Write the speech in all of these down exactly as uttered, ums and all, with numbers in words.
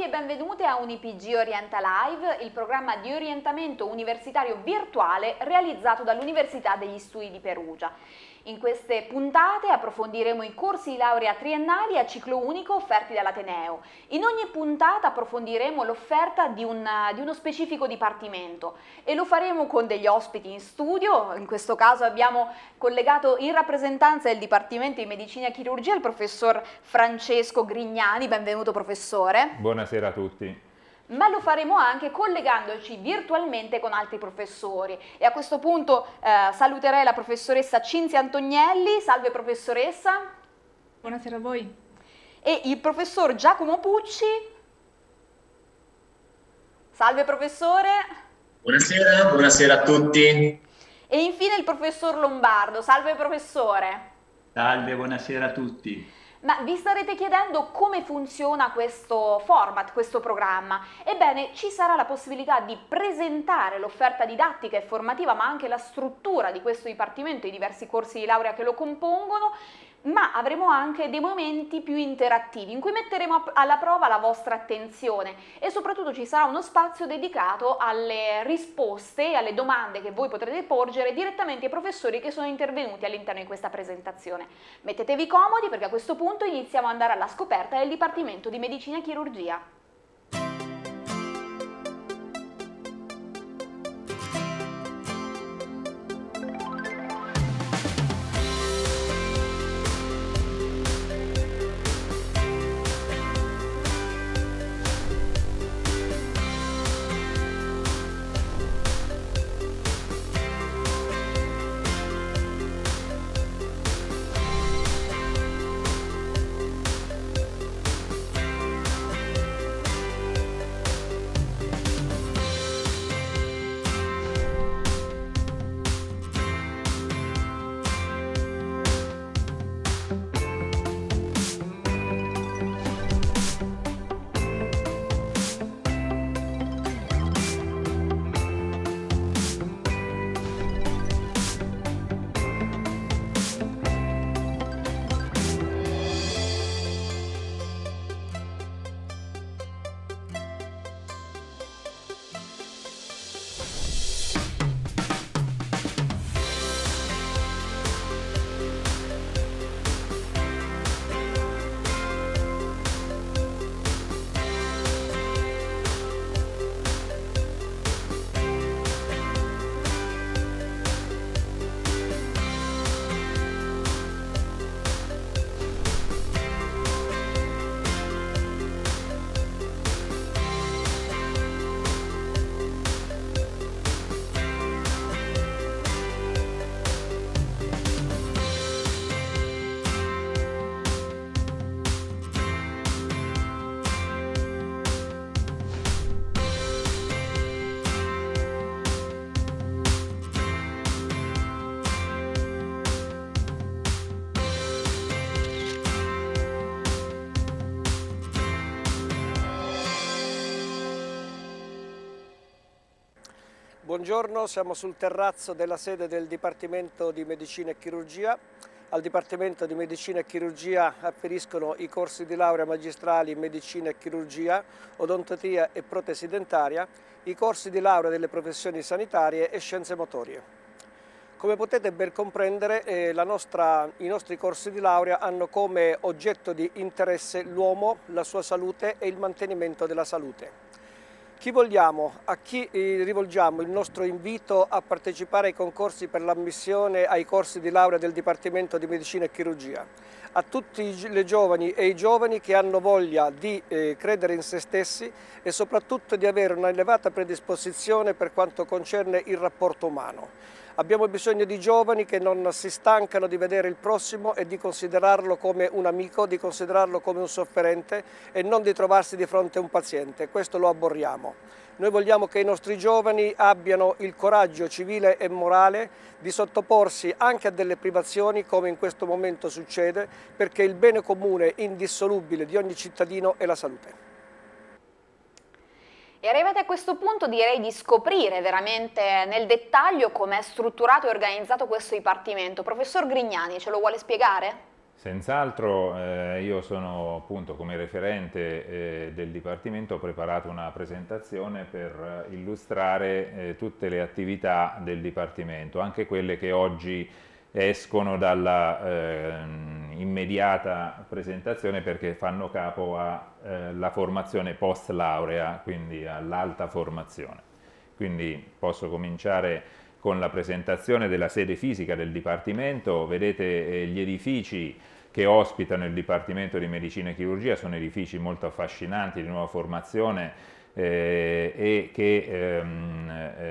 e benvenute a UniPG Orienta Live, il programma di orientamento universitario virtuale realizzato dall'Università degli Studi di Perugia. In queste puntate approfondiremo i corsi di laurea triennali a ciclo unico offerti dall'Ateneo. In ogni puntata approfondiremo l'offerta di, un, di uno specifico dipartimento e lo faremo con degli ospiti in studio. In questo caso abbiamo collegato in rappresentanza del Dipartimento di Medicina e Chirurgia il professor Francesco Grignani. Benvenuto professore. Buonasera a tutti. Ma lo faremo anche collegandoci virtualmente con altri professori. E a questo punto eh, saluterei la professoressa Cinzia Antonielli. Salve professoressa. Buonasera a voi. E il professor Giacomo Pucci. Salve professore. Buonasera, buonasera a tutti. E infine il professor Lombardo. Salve professore. Salve, buonasera a tutti. Ma vi starete chiedendo come funziona questo format, questo programma? Ebbene, ci sarà la possibilità di presentare l'offerta didattica e formativa, ma anche la struttura di questo dipartimento, i diversi corsi di laurea che lo compongono, ma avremo anche dei momenti più interattivi in cui metteremo alla prova la vostra attenzione e soprattutto ci sarà uno spazio dedicato alle risposte e alle domande che voi potrete porgere direttamente ai professori che sono intervenuti all'interno di questa presentazione. Mettetevi comodi perché a questo punto iniziamo ad andare alla scoperta del Dipartimento di Medicina e Chirurgia. Buongiorno, siamo sul terrazzo della sede del Dipartimento di Medicina e Chirurgia. Al Dipartimento di Medicina e Chirurgia afferiscono i corsi di laurea magistrali in Medicina e Chirurgia, Odontoiatria e Protesi dentaria, i corsi di laurea delle professioni sanitarie e Scienze motorie. Come potete ben comprendere, eh, la nostra, i nostri corsi di laurea hanno come oggetto di interesse l'uomo, la sua salute e il mantenimento della salute. Chi vogliamo, a chi rivolgiamo il nostro invito a partecipare ai concorsi per l'ammissione ai corsi di laurea del Dipartimento di Medicina e Chirurgia? A tutti le giovani e i giovani che hanno voglia di eh, credere in se stessi e soprattutto di avere una elevata predisposizione per quanto concerne il rapporto umano. Abbiamo bisogno di giovani che non si stancano di vedere il prossimo e di considerarlo come un amico, di considerarlo come un sofferente e non di trovarsi di fronte a un paziente. Questo lo aborriamo. Noi vogliamo che i nostri giovani abbiano il coraggio civile e morale di sottoporsi anche a delle privazioni come in questo momento succede, perché il bene comune indissolubile di ogni cittadino è la salute. E arrivati a questo punto direi di scoprire veramente nel dettaglio come è strutturato e organizzato questo dipartimento. Professor Grignani, ce lo vuole spiegare? Senz'altro eh, io sono appunto come referente eh, del Dipartimento, ho preparato una presentazione per eh, illustrare eh, tutte le attività del Dipartimento, anche quelle che oggi escono dalla eh, immediata presentazione perché fanno capo alla eh, formazione post laurea, quindi all'alta formazione. Quindi posso cominciare con la presentazione della sede fisica del Dipartimento. Vedete eh, gli edifici che ospitano il Dipartimento di Medicina e Chirurgia, sono edifici molto affascinanti, di nuova formazione eh, e che ehm,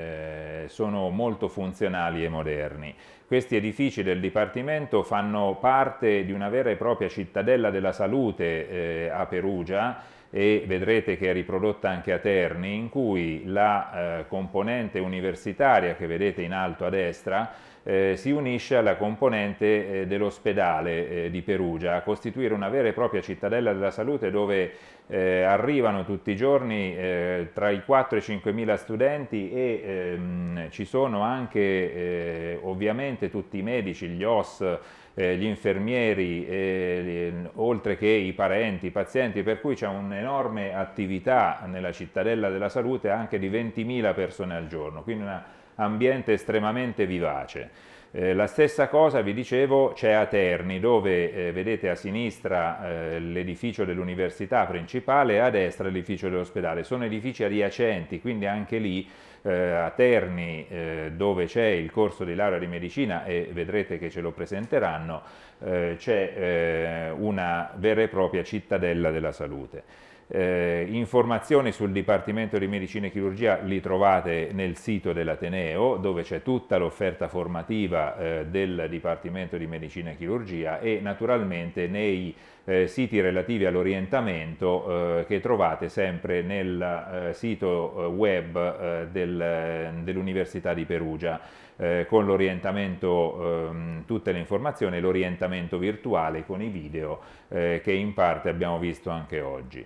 eh, sono molto funzionali e moderni. Questi edifici del Dipartimento fanno parte di una vera e propria cittadella della salute eh, a Perugia, e vedrete che è riprodotta anche a Terni, in cui la eh, componente universitaria che vedete in alto a destra eh, si unisce alla componente eh, dell'ospedale eh, di Perugia, a costituire una vera e propria cittadella della salute dove eh, arrivano tutti i giorni eh, tra i quattro e i cinquemila studenti e ehm, ci sono anche eh, ovviamente tutti i medici, gli O S, Eh, gli infermieri, eh, oltre che i parenti, i pazienti, per cui c'è un'enorme attività nella cittadella della salute anche di ventimila persone al giorno, quindi un ambiente estremamente vivace. Eh, la stessa cosa, vi dicevo, c'è a Terni, dove eh, vedete a sinistra eh, l'edificio dell'università principale e a destra l'edificio dell'ospedale. Sono edifici adiacenti, quindi anche lì eh, a Terni, eh, dove c'è il corso di laurea di medicina, e vedrete che ce lo presenteranno, eh, c'è eh, una vera e propria cittadella della salute. Eh, informazioni sul Dipartimento di Medicina e Chirurgia li trovate nel sito dell'Ateneo, dove c'è tutta l'offerta formativa eh, del Dipartimento di Medicina e Chirurgia, e naturalmente nei eh, siti relativi all'orientamento eh, che trovate sempre nel eh, sito web eh, del, dell'Università di Perugia, eh, con l'orientamento, eh, tutte le informazioni, l'orientamento virtuale con i video eh, che in parte abbiamo visto anche oggi.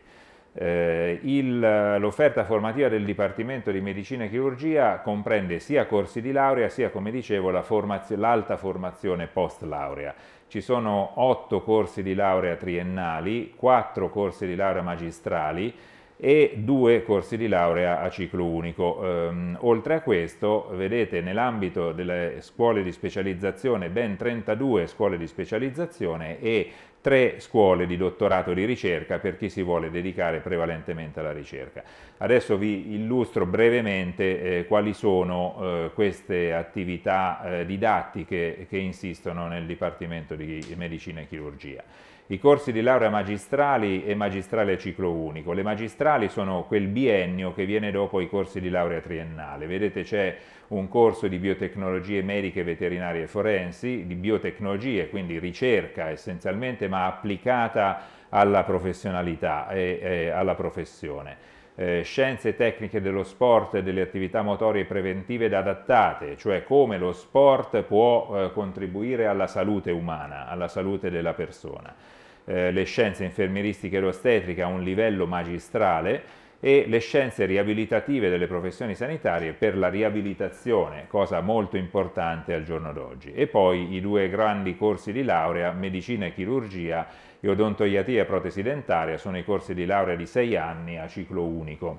Eh, l'offerta formativa del Dipartimento di Medicina e Chirurgia comprende sia corsi di laurea sia, come dicevo, la formazio- l'alta formazione post laurea. Ci sono otto corsi di laurea triennali, quattro corsi di laurea magistrali e due corsi di laurea a ciclo unico. Ehm, oltre a questo, vedete nell'ambito delle scuole di specializzazione ben trentadue scuole di specializzazione e tre scuole di dottorato di ricerca per chi si vuole dedicare prevalentemente alla ricerca. Adesso vi illustro brevemente eh, quali sono eh, queste attività eh, didattiche che insistono nel Dipartimento di Medicina e Chirurgia. I corsi di laurea magistrali e magistrali a ciclo unico. Le magistrali sono quel biennio che viene dopo i corsi di laurea triennale. Vedete, c'è un corso di biotecnologie mediche, veterinarie e forensi, di biotecnologie, quindi ricerca essenzialmente, ma applicata alla professionalità e, e alla professione. Eh, scienze tecniche dello sport e delle attività motorie preventive ed adattate, cioè come lo sport può eh, contribuire alla salute umana, alla salute della persona. Eh, le scienze infermieristiche ed ostetriche a un livello magistrale, e le scienze riabilitative delle professioni sanitarie per la riabilitazione, cosa molto importante al giorno d'oggi. E poi i due grandi corsi di laurea, medicina e chirurgia e odontoiatria e protesi dentaria, sono i corsi di laurea di sei anni a ciclo unico.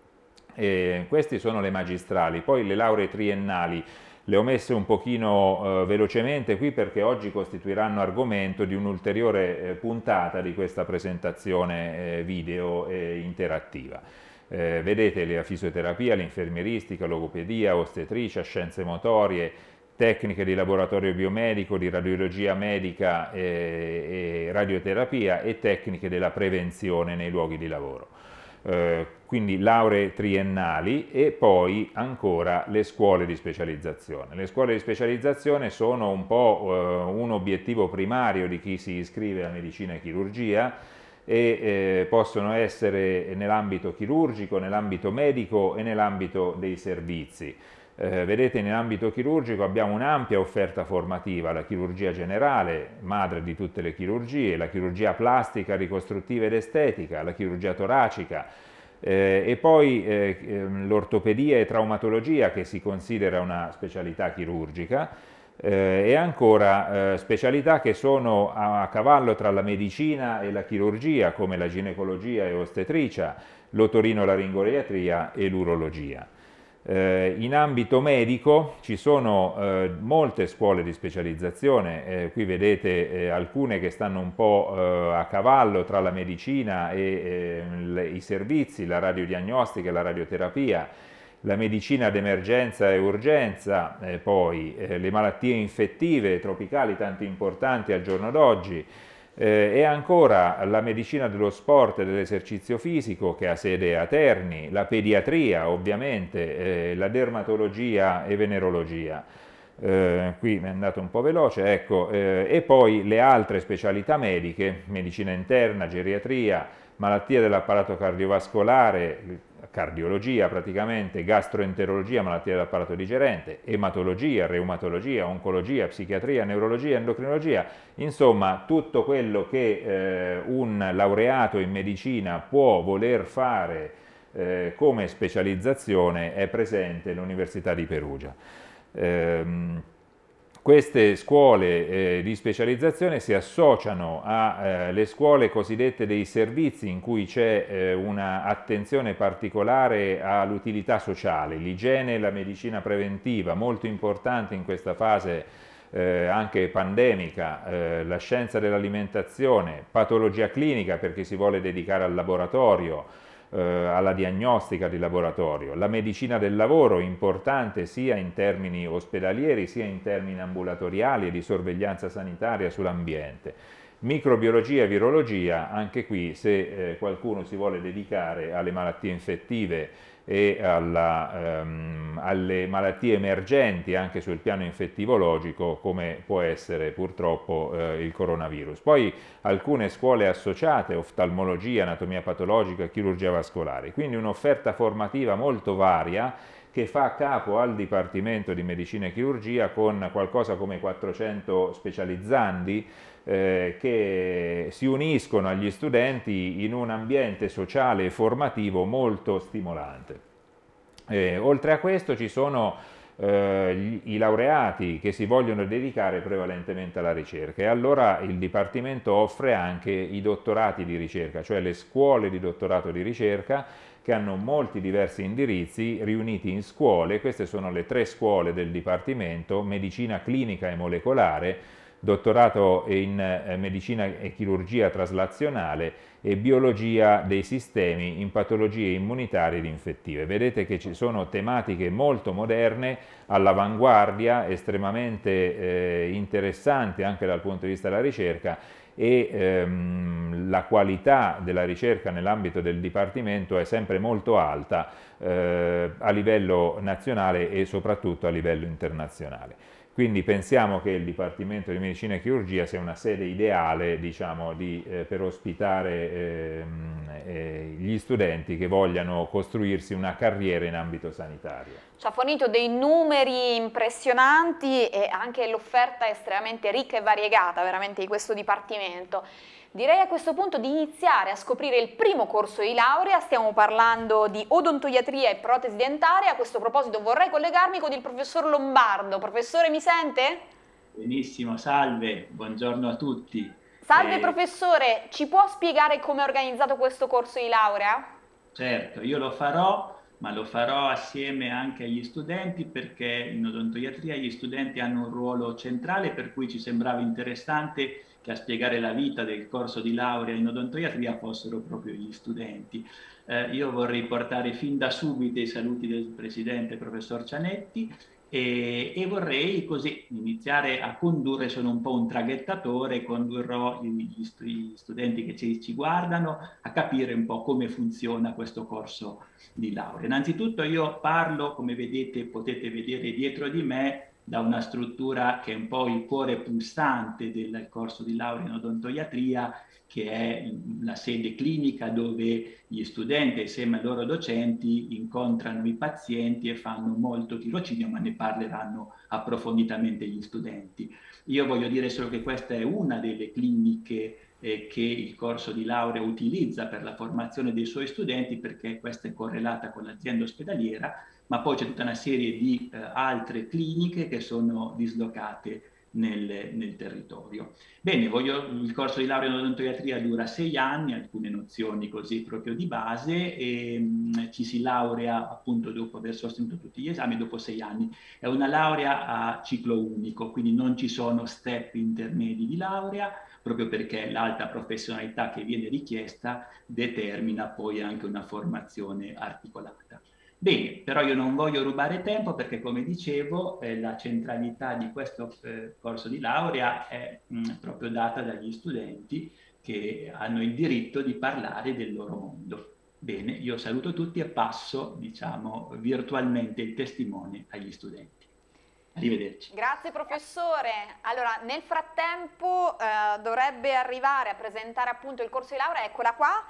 E questi sono le magistrali. Poi le lauree triennali le ho messe un pochino eh, velocemente qui perché oggi costituiranno argomento di un'ulteriore eh, puntata di questa presentazione eh, video e interattiva. Eh, vedete la fisioterapia, l'infermieristica, logopedia, ostetricia, scienze motorie, tecniche di laboratorio biomedico, di radiologia medica e, e radioterapia, e tecniche della prevenzione nei luoghi di lavoro. Eh, quindi lauree triennali, e poi ancora le scuole di specializzazione. Le scuole di specializzazione sono un po' eh, un obiettivo primario di chi si iscrive a medicina e chirurgia, e eh, possono essere nell'ambito chirurgico, nell'ambito medico e nell'ambito dei servizi. Eh, vedete, nell'ambito chirurgico abbiamo un'ampia offerta formativa: la chirurgia generale, madre di tutte le chirurgie, la chirurgia plastica, ricostruttiva ed estetica, la chirurgia toracica, eh, e poi eh, l'ortopedia e traumatologia, che si considera una specialità chirurgica, Eh, e ancora eh, specialità che sono a, a cavallo tra la medicina e la chirurgia, come la ginecologia e ostetricia, l'otorinolaringoloiatria e l'urologia. Eh, in ambito medico ci sono eh, molte scuole di specializzazione, eh, qui vedete eh, alcune che stanno un po' eh, a cavallo tra la medicina e eh, le, i servizi, la radiodiagnostica e la radioterapia, la medicina d'emergenza e urgenza, eh, poi eh, le malattie infettive tropicali tanto importanti al giorno d'oggi, eh, e ancora la medicina dello sport e dell'esercizio fisico che ha sede a Terni, la pediatria ovviamente, eh, la dermatologia e venerologia. Eh, qui mi è andato un po' veloce, ecco, eh, e poi le altre specialità mediche, medicina interna, geriatria, malattie dell'apparato cardiovascolare, cardiologia praticamente, gastroenterologia, malattie dell'apparato digerente, ematologia, reumatologia, oncologia, psichiatria, neurologia, endocrinologia, insomma tutto quello che eh, un laureato in medicina può voler fare eh, come specializzazione è presente all'Università di Perugia. Ehm, Queste scuole eh, di specializzazione si associano alle eh, scuole cosiddette dei servizi, in cui c'è eh, un'attenzione particolare all'utilità sociale, l'igiene e la medicina preventiva, molto importante in questa fase eh, anche pandemica, eh, la scienza dell'alimentazione, patologia clinica perché si vuole dedicare al laboratorio, alla diagnostica di laboratorio, la medicina del lavoro importante sia in termini ospedalieri sia in termini ambulatoriali e di sorveglianza sanitaria sull'ambiente, microbiologia e virologia, anche qui se eh, qualcuno si vuole dedicare alle malattie infettive e alla, ehm, alle malattie emergenti anche sul piano infettivologico, come può essere purtroppo eh, il coronavirus. Poi alcune scuole associate, oftalmologia, anatomia patologica, chirurgia vascolare, quindi un'offerta formativa molto varia che fa capo al Dipartimento di Medicina e Chirurgia con qualcosa come quattrocento specializzandi eh, che si uniscono agli studenti in un ambiente sociale e formativo molto stimolante. Eh, oltre a questo ci sono eh, gli, i laureati che si vogliono dedicare prevalentemente alla ricerca e allora il Dipartimento offre anche i dottorati di ricerca, cioè le scuole di dottorato di ricerca che hanno molti diversi indirizzi riuniti in scuole. Queste sono le tre scuole del Dipartimento: medicina clinica e molecolare, dottorato in eh, medicina e chirurgia traslazionale e biologia dei sistemi in patologie immunitarie ed infettive. Vedete che ci sono tematiche molto moderne, all'avanguardia, estremamente eh, interessanti anche dal punto di vista della ricerca, e ehm, la qualità della ricerca nell'ambito del Dipartimento è sempre molto alta eh, a livello nazionale e soprattutto a livello internazionale. Quindi pensiamo che il Dipartimento di Medicina e Chirurgia sia una sede ideale, diciamo, di, eh, per ospitare eh, eh, gli studenti che vogliano costruirsi una carriera in ambito sanitario. Ci ha fornito dei numeri impressionanti e anche l'offerta è estremamente ricca e variegata veramente di questo Dipartimento. Direi a questo punto di iniziare a scoprire il primo corso di laurea. Stiamo parlando di odontoiatria e protesi dentaria. A questo proposito vorrei collegarmi con il professor Lombardo. Professore, mi sente? Benissimo, salve, buongiorno a tutti. Salve eh, professore, ci può spiegare come è organizzato questo corso di laurea? Certo, io lo farò, ma lo farò assieme anche agli studenti, perché in odontoiatria gli studenti hanno un ruolo centrale, per cui ci sembrava interessante che a spiegare la vita del corso di laurea in odontoiatria fossero proprio gli studenti. Eh, io vorrei portare fin da subito i saluti del presidente professor Cianetti e, e vorrei così iniziare a condurre. Sono un po' un traghettatore, condurrò gli, gli studenti che ci, ci guardano a capire un po' come funziona questo corso di laurea. Innanzitutto io parlo, come vedete, potete vedere dietro di me, da una struttura che è un po' il cuore pulsante del corso di laurea in odontoiatria, che è la sede clinica dove gli studenti assieme ai loro docenti incontrano i pazienti e fanno molto tirocinio, ma ne parleranno approfonditamente gli studenti. Io voglio dire solo che questa è una delle cliniche eh, che il corso di laurea utilizza per la formazione dei suoi studenti, perché questa è correlata con l'azienda ospedaliera, ma poi c'è tutta una serie di eh, altre cliniche che sono dislocate nel, nel territorio. Bene, voglio, il corso di laurea in odontoiatria dura sei anni, alcune nozioni così proprio di base, e mh, ci si laurea appunto dopo aver sostenuto tutti gli esami, dopo sei anni. È una laurea a ciclo unico, quindi non ci sono step intermedi di laurea, proprio perché l'alta professionalità che viene richiesta determina poi anche una formazione articolata. Bene, però io non voglio rubare tempo perché, come dicevo, eh, la centralità di questo eh, corso di laurea è mh, proprio data dagli studenti che hanno il diritto di parlare del loro mondo. Bene, io saluto tutti e passo, diciamo, virtualmente il testimone agli studenti. Arrivederci. Grazie professore. Allora, nel frattempo eh, dovrebbe arrivare a presentare appunto il corso di laurea, eccola qua.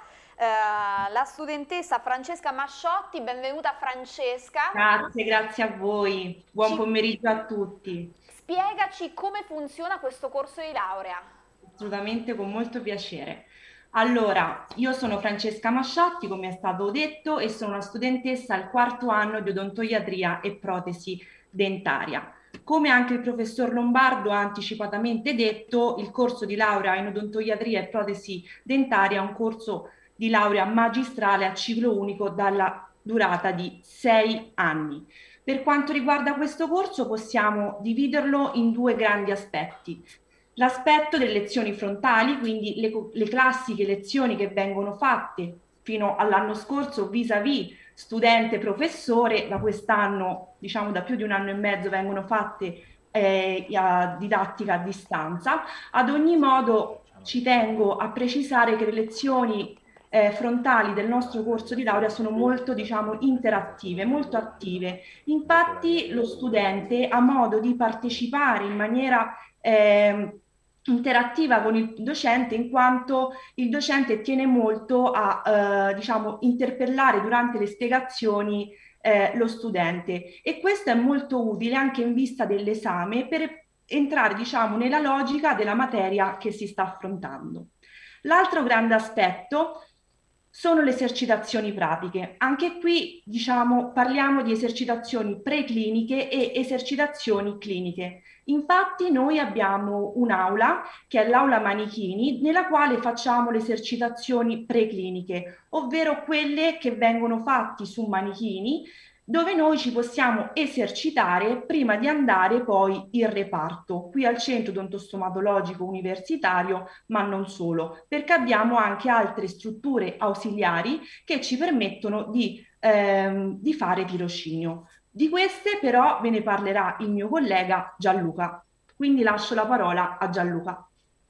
Uh, la studentessa Francesca Masciotti. Benvenuta Francesca. Grazie, grazie a voi. Buon Ci... pomeriggio a tutti. Spiegaci come funziona questo corso di laurea. Assolutamente, con molto piacere. Allora, io sono Francesca Masciotti, come è stato detto, e sono una studentessa al quarto anno di odontoiatria e protesi dentaria. Come anche il professor Lombardo ha anticipatamente detto, il corso di laurea in odontoiatria e protesi dentaria è un corso di laurea magistrale a ciclo unico dalla durata di sei anni. Per quanto riguarda questo corso possiamo dividerlo in due grandi aspetti. L'aspetto delle lezioni frontali, quindi le, le classiche lezioni che vengono fatte fino all'anno scorso vis-à-vis studente-professore, da quest'anno, diciamo da più di un anno e mezzo, vengono fatte eh, a didattica a distanza. Ad ogni modo ci tengo a precisare che le lezioni Eh, frontali del nostro corso di laurea sono molto, diciamo, interattive, molto attive. Infatti lo studente ha modo di partecipare in maniera eh, interattiva con il docente, in quanto il docente tiene molto a eh, diciamo, interpellare durante le spiegazioni eh, lo studente, e questo è molto utile anche in vista dell'esame per entrare, diciamo, nella logica della materia che si sta affrontando. L'altro grande aspetto sono le esercitazioni pratiche. Anche qui, diciamo, parliamo di esercitazioni precliniche e esercitazioni cliniche. Infatti noi abbiamo un'aula, che è l'aula Manichini, nella quale facciamo le esercitazioni precliniche, ovvero quelle che vengono fatte su manichini, dove noi ci possiamo esercitare prima di andare poi in reparto, qui al Centro Odontostomatologico Universitario, ma non solo, perché abbiamo anche altre strutture ausiliari che ci permettono di, ehm, di fare tirocinio. Di queste però ve ne parlerà il mio collega Gianluca, quindi lascio la parola a Gianluca.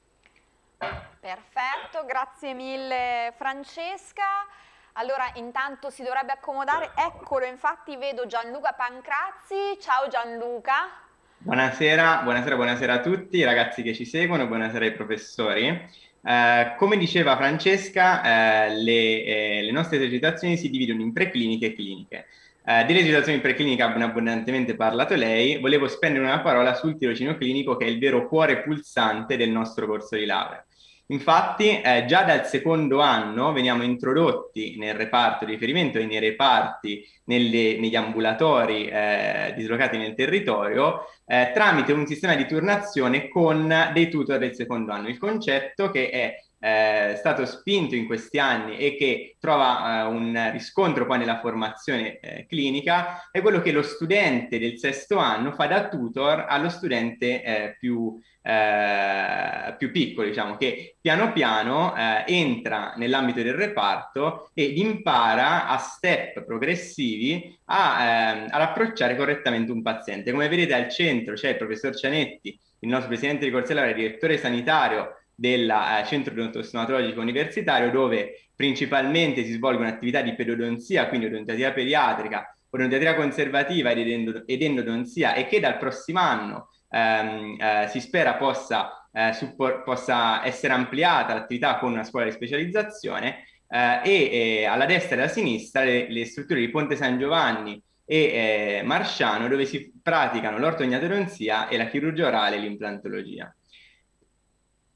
Perfetto, grazie mille Francesca. Allora, intanto si dovrebbe accomodare, eccolo, infatti vedo Gianluca Pancrazzi. Ciao Gianluca. Buonasera, buonasera, buonasera a tutti i ragazzi che ci seguono, buonasera ai professori. Eh, come diceva Francesca, eh, le, eh, le nostre esercitazioni si dividono in precliniche e cliniche. Eh, delle esercitazioni precliniche abbiamo abbondantemente parlato lei, volevo spendere una parola sul tirocinio clinico, che è il vero cuore pulsante del nostro corso di laurea. Infatti eh, già dal secondo anno veniamo introdotti nel reparto di riferimento e nei reparti, nelle, negli ambulatori eh, dislocati nel territorio, eh, tramite un sistema di turnazione con dei tutor del secondo anno. Il concetto che è eh, stato spinto in questi anni e che trova eh, un riscontro poi nella formazione eh, clinica è quello che lo studente del sesto anno fa da tutor allo studente eh, più Eh, più piccolo, diciamo, che piano piano eh, entra nell'ambito del reparto ed impara a step progressivi a, eh, ad approcciare correttamente un paziente. Come vedete al centro c'è il professor Cianetti, il nostro presidente di corso di laurea, direttore sanitario del eh, Centro Odontostomatologico Universitario, dove principalmente si svolgono attività di pedodonzia, quindi odontoiatria pediatrica, odontoiatria conservativa ed, endo ed endodonzia, e che dal prossimo anno Ehm, eh, si spera possa, eh, possa essere ampliata l'attività con una scuola di specializzazione, eh, e, e alla destra e alla sinistra le, le strutture di Ponte San Giovanni e eh, Marsciano, dove si praticano l'ortognatodonzia e la chirurgia orale e l'implantologia.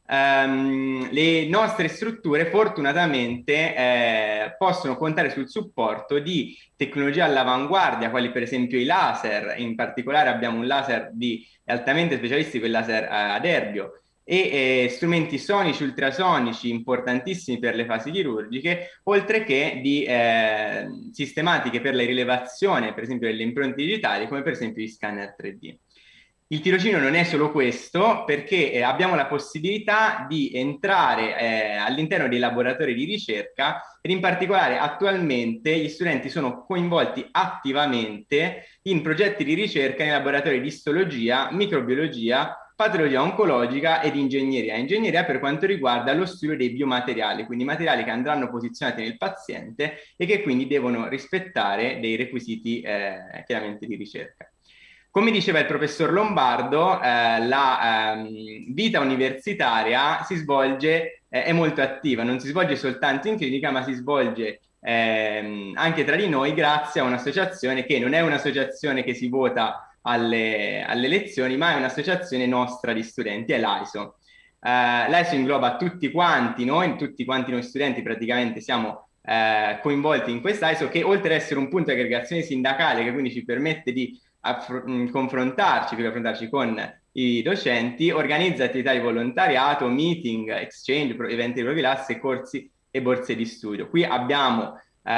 Um, le nostre strutture fortunatamente eh, possono contare sul supporto di tecnologie all'avanguardia, quali per esempio i laser. In particolare abbiamo un laser di altamente specialistico, il laser eh, ad erbio, e eh, strumenti sonici, ultrasonici importantissimi per le fasi chirurgiche, oltre che di eh, sistematiche per la rilevazione, per esempio delle impronte digitali, come per esempio gli scanner tre D. Il tirocinio non è solo questo, perché eh, abbiamo la possibilità di entrare eh, all'interno dei laboratori di ricerca, ed in particolare attualmente gli studenti sono coinvolti attivamente in progetti di ricerca nei laboratori di istologia, microbiologia, patologia oncologica ed ingegneria. Ingegneria per quanto riguarda lo studio dei biomateriali, quindi materiali che andranno posizionati nel paziente e che quindi devono rispettare dei requisiti eh, chiaramente di ricerca. Come diceva il professor Lombardo, eh, la ehm, vita universitaria si svolge, eh, è molto attiva, non si svolge soltanto in clinica, ma si svolge ehm, anche tra di noi grazie a un'associazione che non è un'associazione che si vota alle, alle lezioni, ma è un'associazione nostra di studenti, è l'A I S O. Eh, L'A I S O ingloba tutti quanti noi, tutti quanti noi studenti praticamente siamo eh, coinvolti in questa I S O, che oltre ad essere un punto di aggregazione sindacale, che quindi ci permette di confrontarci, più che affrontarci con i docenti, organizza attività di volontariato, meeting, exchange, eventi di profilassi, corsi e borse di studio. Qui abbiamo eh,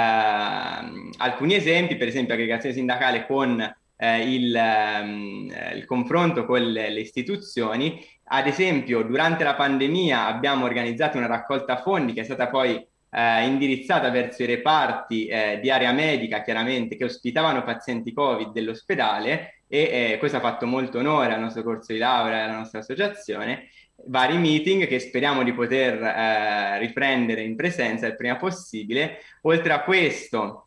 alcuni esempi, per esempio aggregazione sindacale con eh, il, eh, il confronto con le, le istituzioni. Ad esempio, durante la pandemia abbiamo organizzato una raccolta fondi che è stata poi Eh, indirizzata verso i reparti eh, di area medica, chiaramente, che ospitavano pazienti Covid dell'ospedale, e eh, questo ha fatto molto onore al nostro corso di laurea e alla nostra associazione. Vari meeting che speriamo di poter eh, riprendere in presenza il prima possibile. Oltre a questo,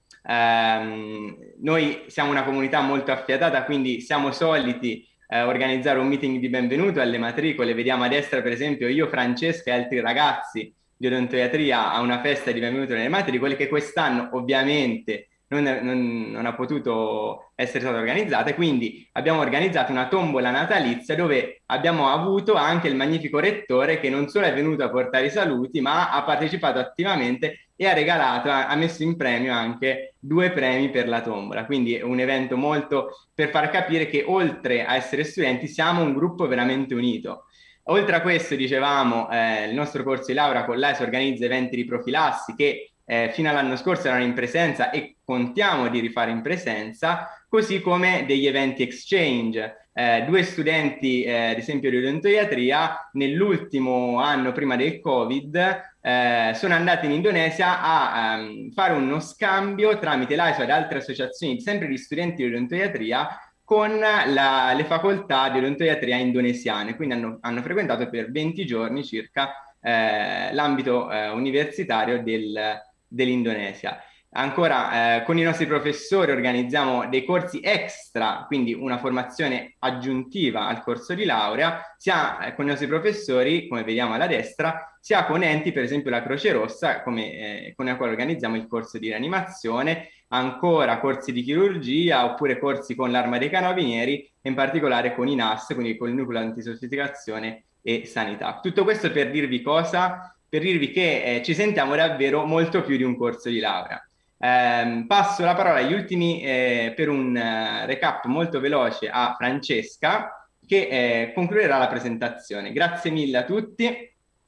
ehm, noi siamo una comunità molto affiatata, quindi siamo soliti eh, organizzare un meeting di benvenuto alle matricole. Vediamo a destra, per esempio, io, Francesca e altri ragazzi di odontoiatria a una festa di benvenuto nelle matricole, che quest'anno ovviamente non, non, non ha potuto essere stata organizzata, e quindi abbiamo organizzato una tombola natalizia dove abbiamo avuto anche il magnifico rettore, che non solo è venuto a portare i saluti, ma ha partecipato attivamente e ha regalato, ha messo in premio anche due premi per la tombola. Quindi è un evento molto per far capire che oltre a essere studenti siamo un gruppo veramente unito. Oltre a questo, dicevamo, eh, il nostro corso di laurea con l'A I S organizza eventi di profilassi che eh, fino all'anno scorso erano in presenza e contiamo di rifare in presenza, così come degli eventi exchange. Eh, due studenti, eh, ad esempio di odontoiatria, nell'ultimo anno prima del Covid, eh, sono andati in Indonesia a um, fare uno scambio tramite l'A I S O ed altre associazioni, sempre di studenti di odontoiatria, con la, le facoltà di odontoiatria indonesiane. Quindi hanno, hanno frequentato per venti giorni circa eh, l'ambito eh, universitario del, dell'Indonesia. Ancora, eh, con i nostri professori organizziamo dei corsi extra, quindi una formazione aggiuntiva al corso di laurea, sia eh, con i nostri professori, come vediamo alla destra, sia con enti, per esempio la Croce Rossa, come, eh, con la quale organizziamo il corso di rianimazione, ancora corsi di chirurgia, oppure corsi con l'Arma dei Carabinieri, e in particolare con i N A S, quindi con il nucleo antisofisticazione e sanità. Tutto questo per dirvi cosa? Per dirvi che eh, ci sentiamo davvero molto più di un corso di laurea. Eh, passo la parola agli ultimi eh, per un uh, recap molto veloce a Francesca, che eh, concluderà la presentazione. Grazie mille a tutti.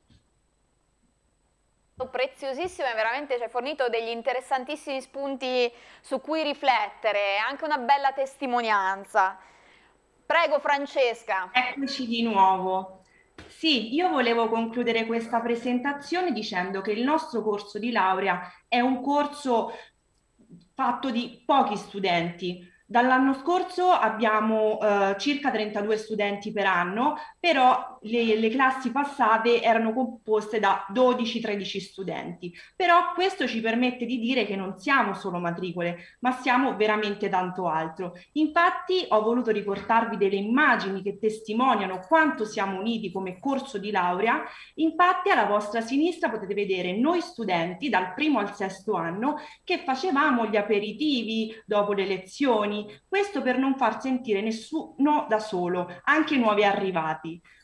Preziosissimo, e veramente ci hai fornito degli interessantissimi spunti su cui riflettere, anche una bella testimonianza. Prego Francesca. Eccoci di nuovo. Sì, io volevo concludere questa presentazione dicendo che il nostro corso di laurea è un corso fatto di pochi studenti. Dall'anno scorso abbiamo eh, circa trentadue studenti per anno, però le, le classi passate erano composte da dodici tredici studenti. Però questo ci permette di dire che non siamo solo matricole, ma siamo veramente tanto altro. Infatti ho voluto riportarvi delle immagini che testimoniano quanto siamo uniti come corso di laurea. Infatti alla vostra sinistra potete vedere noi studenti dal primo al sesto anno che facevamo gli aperitivi dopo le lezioni. Questo per non far sentire nessuno da solo, anche i nuovi arrivati.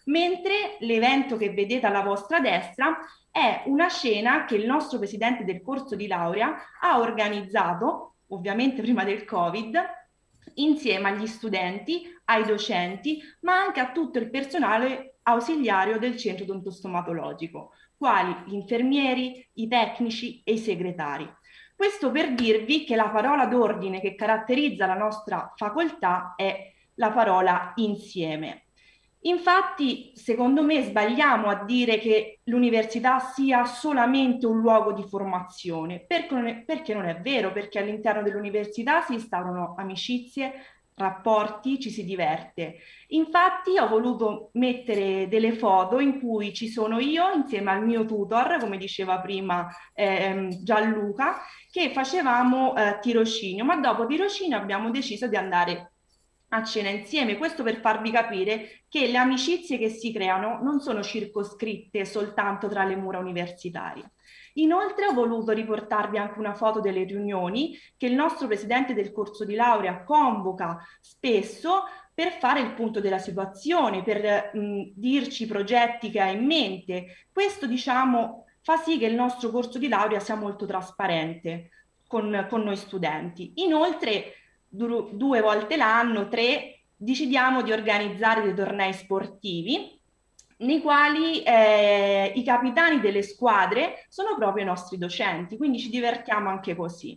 mentre l'evento che vedete alla vostra destra è una scena che il nostro presidente del corso di laurea ha organizzato, ovviamente prima del Covid, insieme agli studenti, ai docenti, ma anche a tutto il personale ausiliario del centro odontostomatologico, quali gli infermieri, i tecnici e i segretari. Questo per dirvi che la parola d'ordine che caratterizza la nostra facoltà è la parola insieme. Infatti, secondo me, sbagliamo a dire che l'università sia solamente un luogo di formazione, perché non è, perché non è vero, perché all'interno dell'università si instaurano amicizie, rapporti, ci si diverte. Infatti ho voluto mettere delle foto in cui ci sono io insieme al mio tutor, come diceva prima ehm, Gianluca, che facevamo eh, tirocinio, ma dopo tirocinio abbiamo deciso di andare a cena insieme. Questo per farvi capire che le amicizie che si creano non sono circoscritte soltanto tra le mura universitarie. Inoltre ho voluto riportarvi anche una foto delle riunioni che il nostro presidente del corso di laurea convoca spesso per fare il punto della situazione, per mh, dirci i progetti che ha in mente. Questo, diciamo, fa sì che il nostro corso di laurea sia molto trasparente con, con noi studenti. Inoltre, due volte l'anno, tre, decidiamo di organizzare dei tornei sportivi nei quali eh, i capitani delle squadre sono proprio i nostri docenti, quindi ci divertiamo anche così.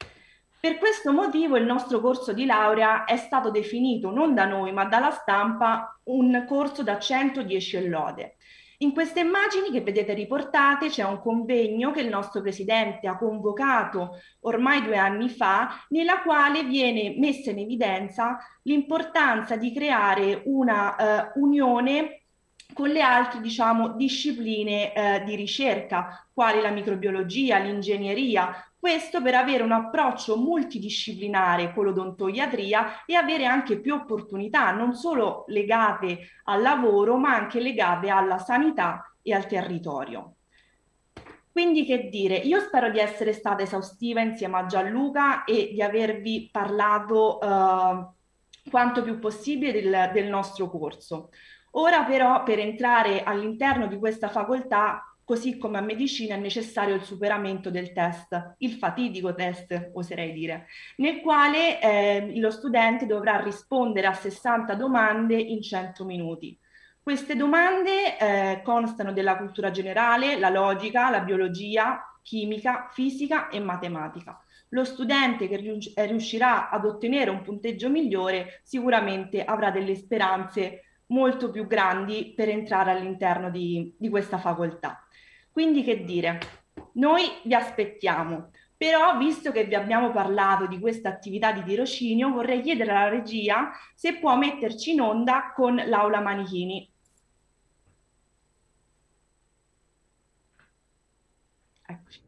Per questo motivo il nostro corso di laurea è stato definito non da noi ma dalla stampa un corso da centodieci e lode. In queste immagini che vedete riportate c'è un convegno che il nostro presidente ha convocato ormai due anni fa, nella quale viene messa in evidenza l'importanza di creare una uh, unione con le altre, diciamo, discipline eh, di ricerca, quali la microbiologia, l'ingegneria, questo per avere un approccio multidisciplinare con l'odontoiatria e avere anche più opportunità, non solo legate al lavoro, ma anche legate alla sanità e al territorio. Quindi che dire, io spero di essere stata esaustiva insieme a Gianluca e di avervi parlato eh, quanto più possibile del, del nostro corso. Ora però per entrare all'interno di questa facoltà, così come a medicina, è necessario il superamento del test, il fatidico test, oserei dire, nel quale eh, lo studente dovrà rispondere a sessanta domande in cento minuti. Queste domande eh, constano della cultura generale, la logica, la biologia, chimica, fisica e matematica. Lo studente che riuscirà ad ottenere un punteggio migliore sicuramente avrà delle speranze molto più grandi per entrare all'interno di, di questa facoltà. Quindi che dire, noi vi aspettiamo, però visto che vi abbiamo parlato di questa attività di tirocinio, vorrei chiedere alla regia se può metterci in onda con l'aula manichini. Eccoci.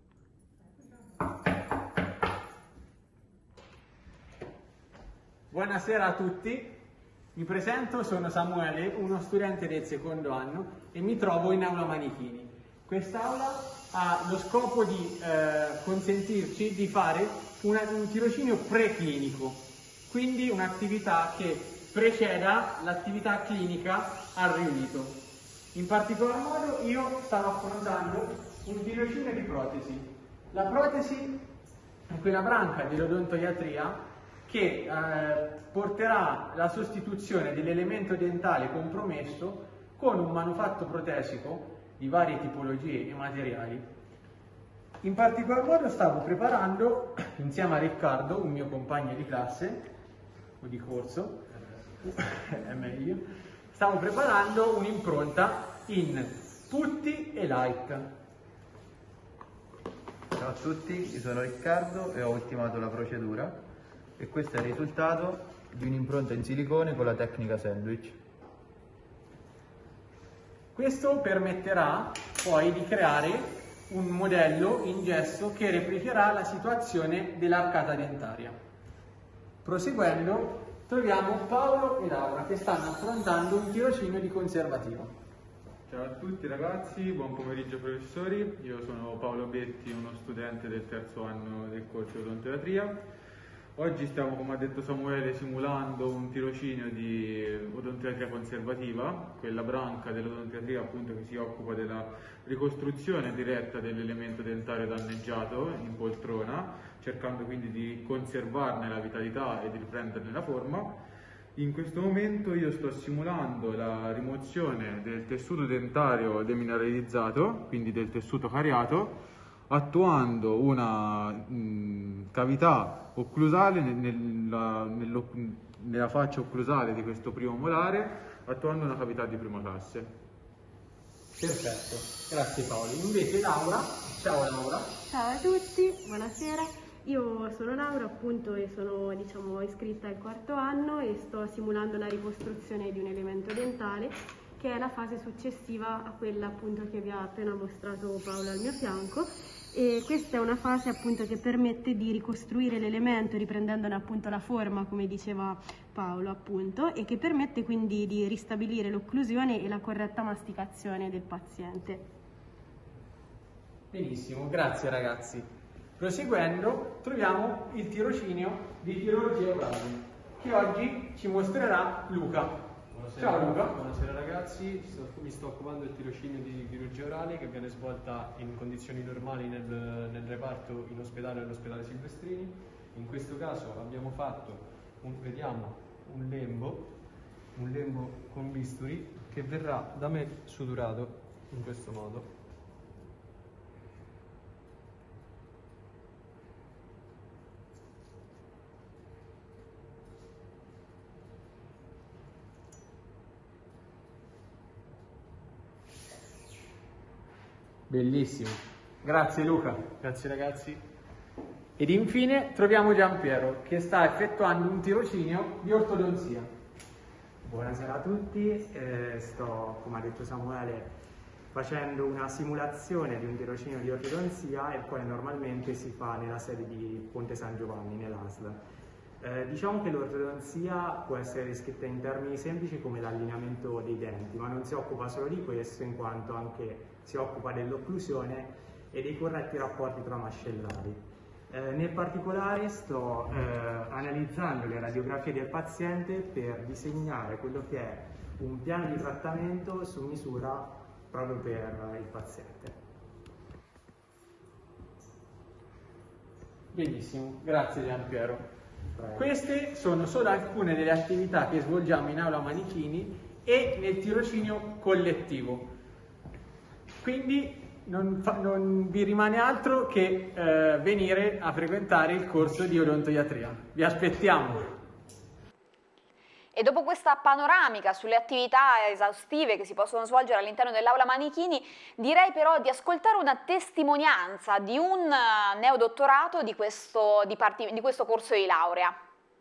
Buonasera a tutti. Mi presento, sono Samuele, uno studente del secondo anno e mi trovo in aula manichini. Quest'aula ha lo scopo di eh, consentirci di fare una, un tirocinio preclinico, quindi un'attività che preceda l'attività clinica al riunito. In particolar modo io stavo affrontando un tirocinio di protesi. La protesi è quella branca dell'odontoiatria che eh, porterà la sostituzione dell'elemento dentale compromesso con un manufatto protesico di varie tipologie e materiali. In particolar modo stavo preparando, insieme a Riccardo, un mio compagno di classe, o di corso, è meglio, stavo preparando un'impronta in putti e light. Ciao a tutti, io sono Riccardo e ho ultimato la procedura. E questo è il risultato di un'impronta in silicone con la tecnica sandwich. Questo permetterà poi di creare un modello in gesso che replicherà la situazione dell'arcata dentaria. Proseguendo, troviamo Paolo e Laura che stanno affrontando un tirocinio di conservativo. Ciao a tutti ragazzi, buon pomeriggio professori. Io sono Paolo Betti, uno studente del terzo anno del corso di odontoiatria. Oggi stiamo, come ha detto Samuele, simulando un tirocinio di odontoiatria conservativa, quella branca dell'odontoiatria appunto che si occupa della ricostruzione diretta dell'elemento dentario danneggiato in poltrona, cercando quindi di conservarne la vitalità e di riprenderne la forma. In questo momento io sto simulando la rimozione del tessuto dentario demineralizzato, quindi del tessuto cariato, attuando una mh, cavità occlusale nella, nella, nella faccia occlusale di questo primo molare, attuando una cavità di prima classe. Perfetto, grazie Paolo. Invece Laura, ciao Laura. Ciao a tutti, buonasera. Io sono Laura appunto e sono diciamo iscritta al quarto anno e sto simulando la ricostruzione di un elemento dentale, che è la fase successiva a quella appunto che vi ha appena mostrato Paolo al mio fianco. E questa è una fase appunto che permette di ricostruire l'elemento riprendendone appunto la forma, come diceva Paolo appunto, e che permette quindi di ristabilire l'occlusione e la corretta masticazione del paziente. Benissimo, grazie ragazzi. Proseguendo troviamo il tirocinio di chirurgia orale che oggi ci mostrerà Luca. Buonasera, Ciao Luca. Buonasera ragazzi, sto, mi sto occupando del tirocinio di chirurgia orale che viene svolta in condizioni normali nel, nel reparto in ospedale all'ospedale Silvestrini. In questo caso abbiamo fatto, un, vediamo, un lembo, un lembo con bisturi che verrà da me suturato in questo modo. Bellissimo, grazie Luca. Grazie ragazzi. Ed infine troviamo Giampiero che sta effettuando un tirocinio di ortodonzia. Buonasera a tutti, eh, sto, come ha detto Samuele, facendo una simulazione di un tirocinio di ortodonzia, il quale normalmente si fa nella sede di Ponte San Giovanni, nell'A S L. Eh, diciamo che l'ortodonzia può essere descritta in termini semplici come l'allineamento dei denti, ma non si occupa solo di questo, in quanto anche si occupa dell'occlusione e dei corretti rapporti tra mascellari. Eh, nel particolare sto eh, analizzando le radiografie del paziente per disegnare quello che è un piano di trattamento su misura proprio per il paziente. Benissimo, grazie Giampiero. Queste sono solo alcune delle attività che svolgiamo in aula Manichini e nel tirocinio collettivo. Quindi non, fa, non vi rimane altro che eh, venire a frequentare il corso di odontoiatria. Vi aspettiamo! E dopo questa panoramica sulle attività esaustive che si possono svolgere all'interno dell'aula Manichini, direi però di ascoltare una testimonianza di un neodottorato di questo, di parti, di questo corso di laurea.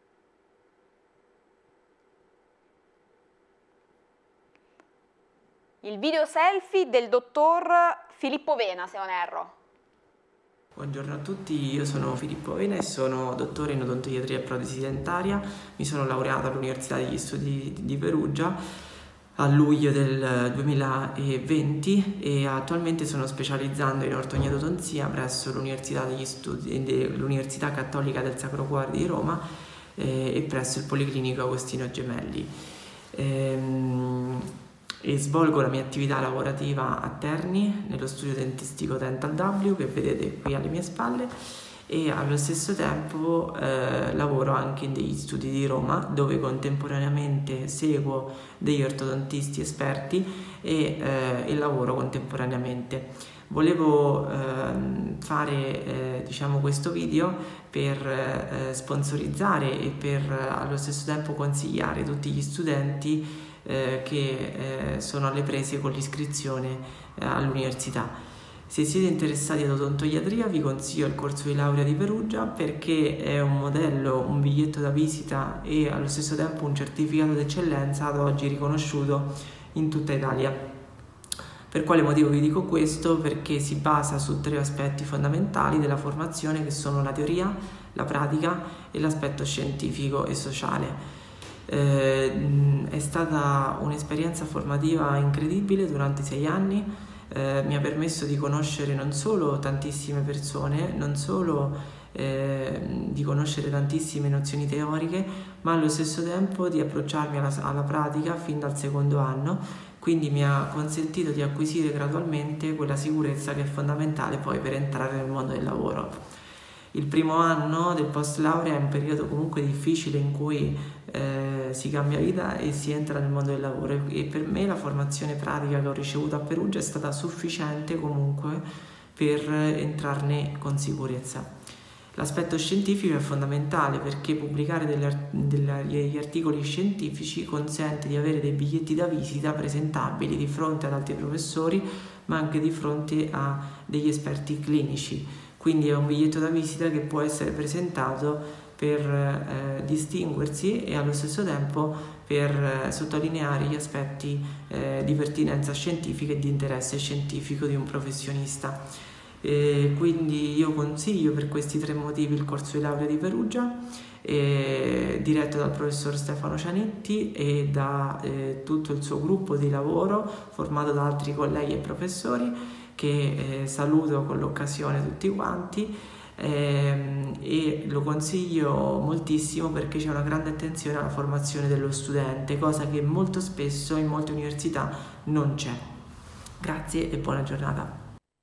Il video selfie del dottor Filippo Vena, se non erro. Buongiorno a tutti, io sono Filippo Vena e sono dottore in odontoiatria e protesi dentaria. Mi sono laureato all'Università degli Studi di Perugia a luglio del duemilaventi e attualmente sono specializzando in ortognatodonzia presso l'Università degli Studi dell'Università Cattolica del Sacro Cuore di Roma eh, e presso il Policlinico Agostino Gemelli. Ehm, e svolgo la mia attività lavorativa a Terni nello studio dentistico Dental W che vedete qui alle mie spalle e allo stesso tempo eh, lavoro anche in degli studi di Roma dove contemporaneamente seguo degli ortodontisti esperti e, eh, e lavoro contemporaneamente. Volevo eh, fare eh, diciamo questo video per eh, sponsorizzare e per eh, allo stesso tempo consigliare tutti gli studenti Eh, che eh, sono alle prese con l'iscrizione eh, all'università. Se siete interessati ad odontoiatria vi consiglio il corso di laurea di Perugia perché è un modello, un biglietto da visita e allo stesso tempo un certificato d'eccellenza ad oggi riconosciuto in tutta Italia. Per quale motivo vi dico questo? Perché si basa su tre aspetti fondamentali della formazione che sono la teoria, la pratica e l'aspetto scientifico e sociale. Eh, è stata un'esperienza formativa incredibile durante sei anni, eh, mi ha permesso di conoscere non solo tantissime persone, non solo eh, di conoscere tantissime nozioni teoriche, ma allo stesso tempo di approcciarmi alla, alla pratica fin dal secondo anno, quindi mi ha consentito di acquisire gradualmente quella sicurezza che è fondamentale poi per entrare nel mondo del lavoro. Il primo anno del post laurea è un periodo comunque difficile in cui eh, si cambia vita e si entra nel mondo del lavoro, e per me la formazione pratica che ho ricevuto a Perugia è stata sufficiente comunque per entrarne con sicurezza. L'aspetto scientifico è fondamentale perché pubblicare delle, degli articoli scientifici consente di avere dei biglietti da visita presentabili di fronte ad altri professori, ma anche di fronte a degli esperti clinici. Quindi è un biglietto da visita che può essere presentato per eh, distinguersi e allo stesso tempo per eh, sottolineare gli aspetti eh, di pertinenza scientifica e di interesse scientifico di un professionista. E quindi io consiglio per questi tre motivi il corso di laurea di Perugia, eh, diretto dal professor Stefano Cianetti e da eh, tutto il suo gruppo di lavoro formato da altri colleghi e professori, che eh, saluto con l'occasione tutti quanti, ehm, e lo consiglio moltissimo perché c'è una grande attenzione alla formazione dello studente, cosa che molto spesso in molte università non c'è. Grazie e buona giornata.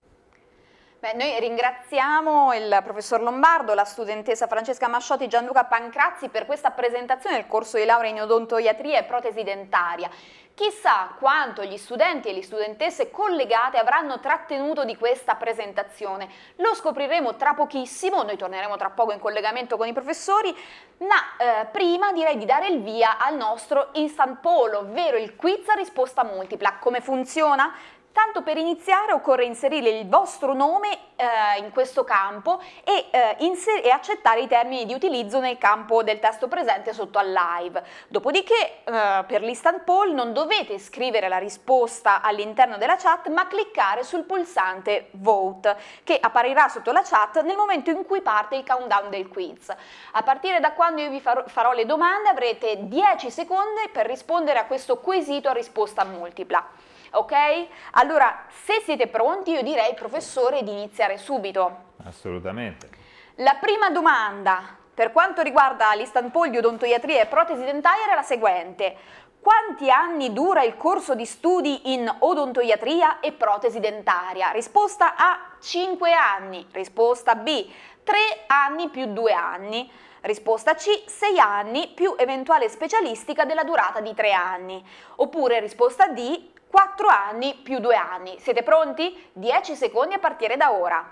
Beh, noi ringraziamo il professor Lombardo, la studentessa Francesca Masciotti e Gianluca Pancrazzi per questa presentazione del corso di laurea in odontoiatria e protesi dentaria. Chissà quanto gli studenti e le studentesse collegate avranno trattenuto di questa presentazione. Lo scopriremo tra pochissimo, noi torneremo tra poco in collegamento con i professori, ma eh, prima direi di dare il via al nostro Instant Poll, ovvero il quiz a risposta multipla. Come funziona? Tanto per iniziare occorre inserire il vostro nome eh, in questo campo e, eh, e accettare i termini di utilizzo nel campo del testo presente sotto al live. Dopodiché eh, per l'Instant Poll non dovete scrivere la risposta all'interno della chat, ma cliccare sul pulsante Vote, che apparirà sotto la chat nel momento in cui parte il countdown del quiz. A partire da quando io vi farò, farò le domande avrete dieci secondi per rispondere a questo quesito a risposta multipla. Ok? Allora, se siete pronti, io direi, professore, di iniziare subito. Assolutamente. La prima domanda, per quanto riguarda l'Instant Poll di odontoiatria e protesi dentaria, è la seguente. Quanti anni dura il corso di studi in odontoiatria e protesi dentaria? Risposta A, cinque anni. Risposta B, tre anni più due anni. Risposta C, sei anni più eventuale specialistica della durata di tre anni. Oppure risposta D, quattro anni più due anni. Siete pronti? dieci secondi a partire da ora.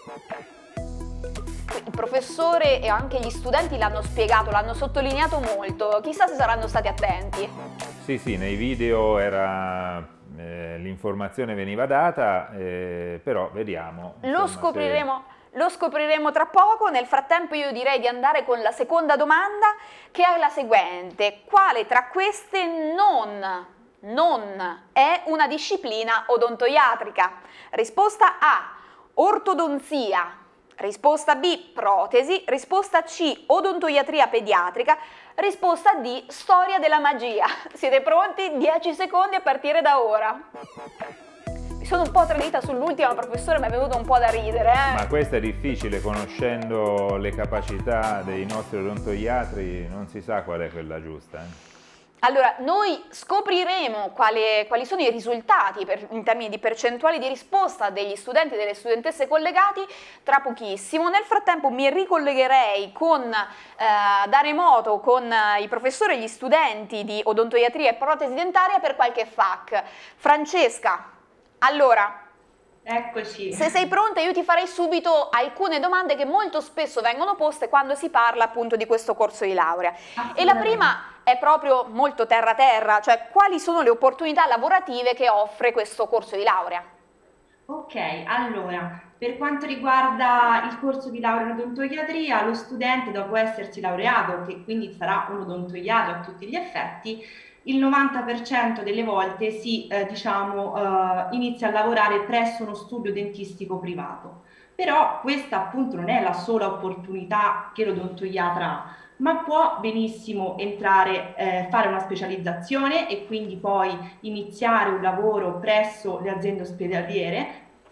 Il professore e anche gli studenti l'hanno spiegato, l'hanno sottolineato molto. Chissà se saranno stati attenti. Sì, sì, nei video era eh, l'informazione veniva data, eh, però vediamo. Lo insomma, scopriremo. Se... Lo scopriremo tra poco. Nel frattempo io direi di andare con la seconda domanda, che è la seguente. Quale tra queste non... non è una disciplina odontoiatrica? Risposta A, ortodonzia. Risposta B, protesi. Risposta C, odontoiatria pediatrica. Risposta D, storia della magia. Siete pronti? dieci secondi a partire da ora. Mi sono un po' tradita sull'ultima, professore, mi è venuto un po' da ridere. Eh? Ma questo è difficile, conoscendo le capacità dei nostri odontoiatri, non si sa qual è quella giusta. Eh? Allora, noi scopriremo quali, quali sono i risultati per, in termini di percentuali di risposta degli studenti e delle studentesse collegati tra pochissimo. Nel frattempo mi ricollegherei con, eh, da remoto con i professori e gli studenti di odontoiatria e protesi dentaria per qualche F A Q. Francesca, allora... Eccoci. Se sei pronta io ti farei subito alcune domande che molto spesso vengono poste quando si parla appunto di questo corso di laurea. E la prima è proprio molto terra terra, cioè quali sono le opportunità lavorative che offre questo corso di laurea? Ok, allora, per quanto riguarda il corso di laurea in odontoiatria, lo studente dopo essersi laureato, che quindi sarà un odontoiatra a tutti gli effetti, il novanta per cento delle volte si eh, diciamo, eh, inizia a lavorare presso uno studio dentistico privato. Però questa appunto non è la sola opportunità che l'odontoiatra ha, ma può benissimo entrare, eh, fare una specializzazione e quindi poi iniziare un lavoro presso le aziende ospedaliere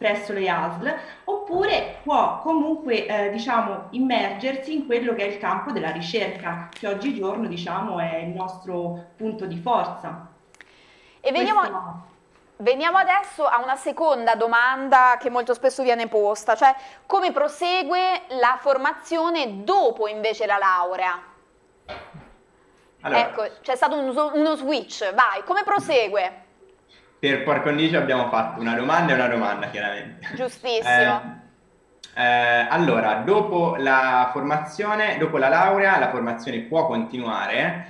presso le A S L, oppure può comunque eh, diciamo, immergersi in quello che è il campo della ricerca, che oggigiorno diciamo, è il nostro punto di forza. E veniamo, Questo... veniamo adesso a una seconda domanda che molto spesso viene posta, cioè come prosegue la formazione dopo invece la laurea? Allora, ecco, c'è stato un, uno switch, vai, come prosegue? Per par condicio abbiamo fatto una domanda e una domanda, chiaramente. Giustissimo. Eh, eh, allora, dopo la formazione, dopo la laurea, la formazione può continuare.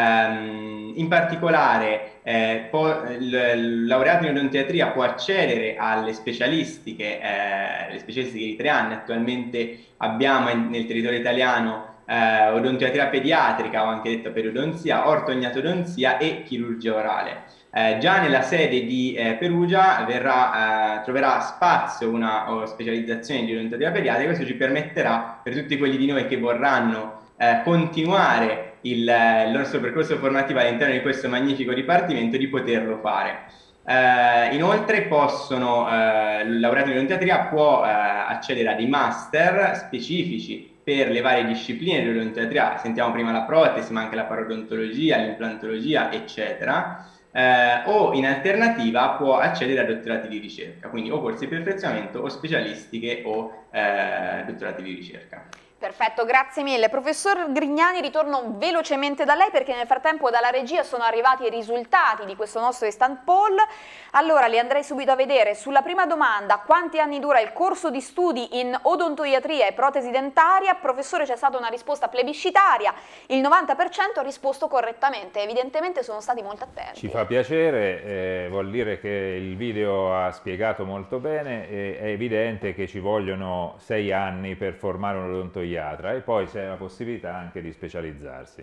Ehm, in particolare, eh, può, il, il laureato in odontoiatria può accedere alle specialistiche, eh, le specialistiche di tre anni. Attualmente abbiamo in, nel territorio italiano eh, odontoiatria pediatrica, o anche detta periodonzia, ortognatodonzia e chirurgia orale. Eh, già nella sede di eh, Perugia verrà, eh, troverà spazio una oh, specializzazione di odontoiatria pediatrica. Questo ci permetterà, per tutti quelli di noi che vorranno eh, continuare il, il nostro percorso formativo all'interno di questo magnifico dipartimento, di poterlo fare. Eh, inoltre possono, eh, il laureato in odontoiatria può eh, accedere a dei master specifici per le varie discipline dell'odontoiatria. Sentiamo prima la protesi, ma anche la parodontologia, l'implantologia, eccetera. Eh, o in alternativa può accedere a dottorati di ricerca, quindi o corsi di perfezionamento o specialistiche o eh, dottorati di ricerca. Perfetto, grazie mille. Professor Grignani, ritorno velocemente da lei perché nel frattempo dalla regia sono arrivati i risultati di questo nostro instant poll. Allora li andrei subito a vedere. Sulla prima domanda, quanti anni dura il corso di studi in odontoiatria e protesi dentaria? Professore, c'è stata una risposta plebiscitaria, il novanta per cento ha risposto correttamente, evidentemente sono stati molto attenti. Ci fa piacere, eh, vuol dire che il video ha spiegato molto bene, e è evidente che ci vogliono sei anni per formare un odontoiatra e poi c'è la possibilità anche di specializzarsi.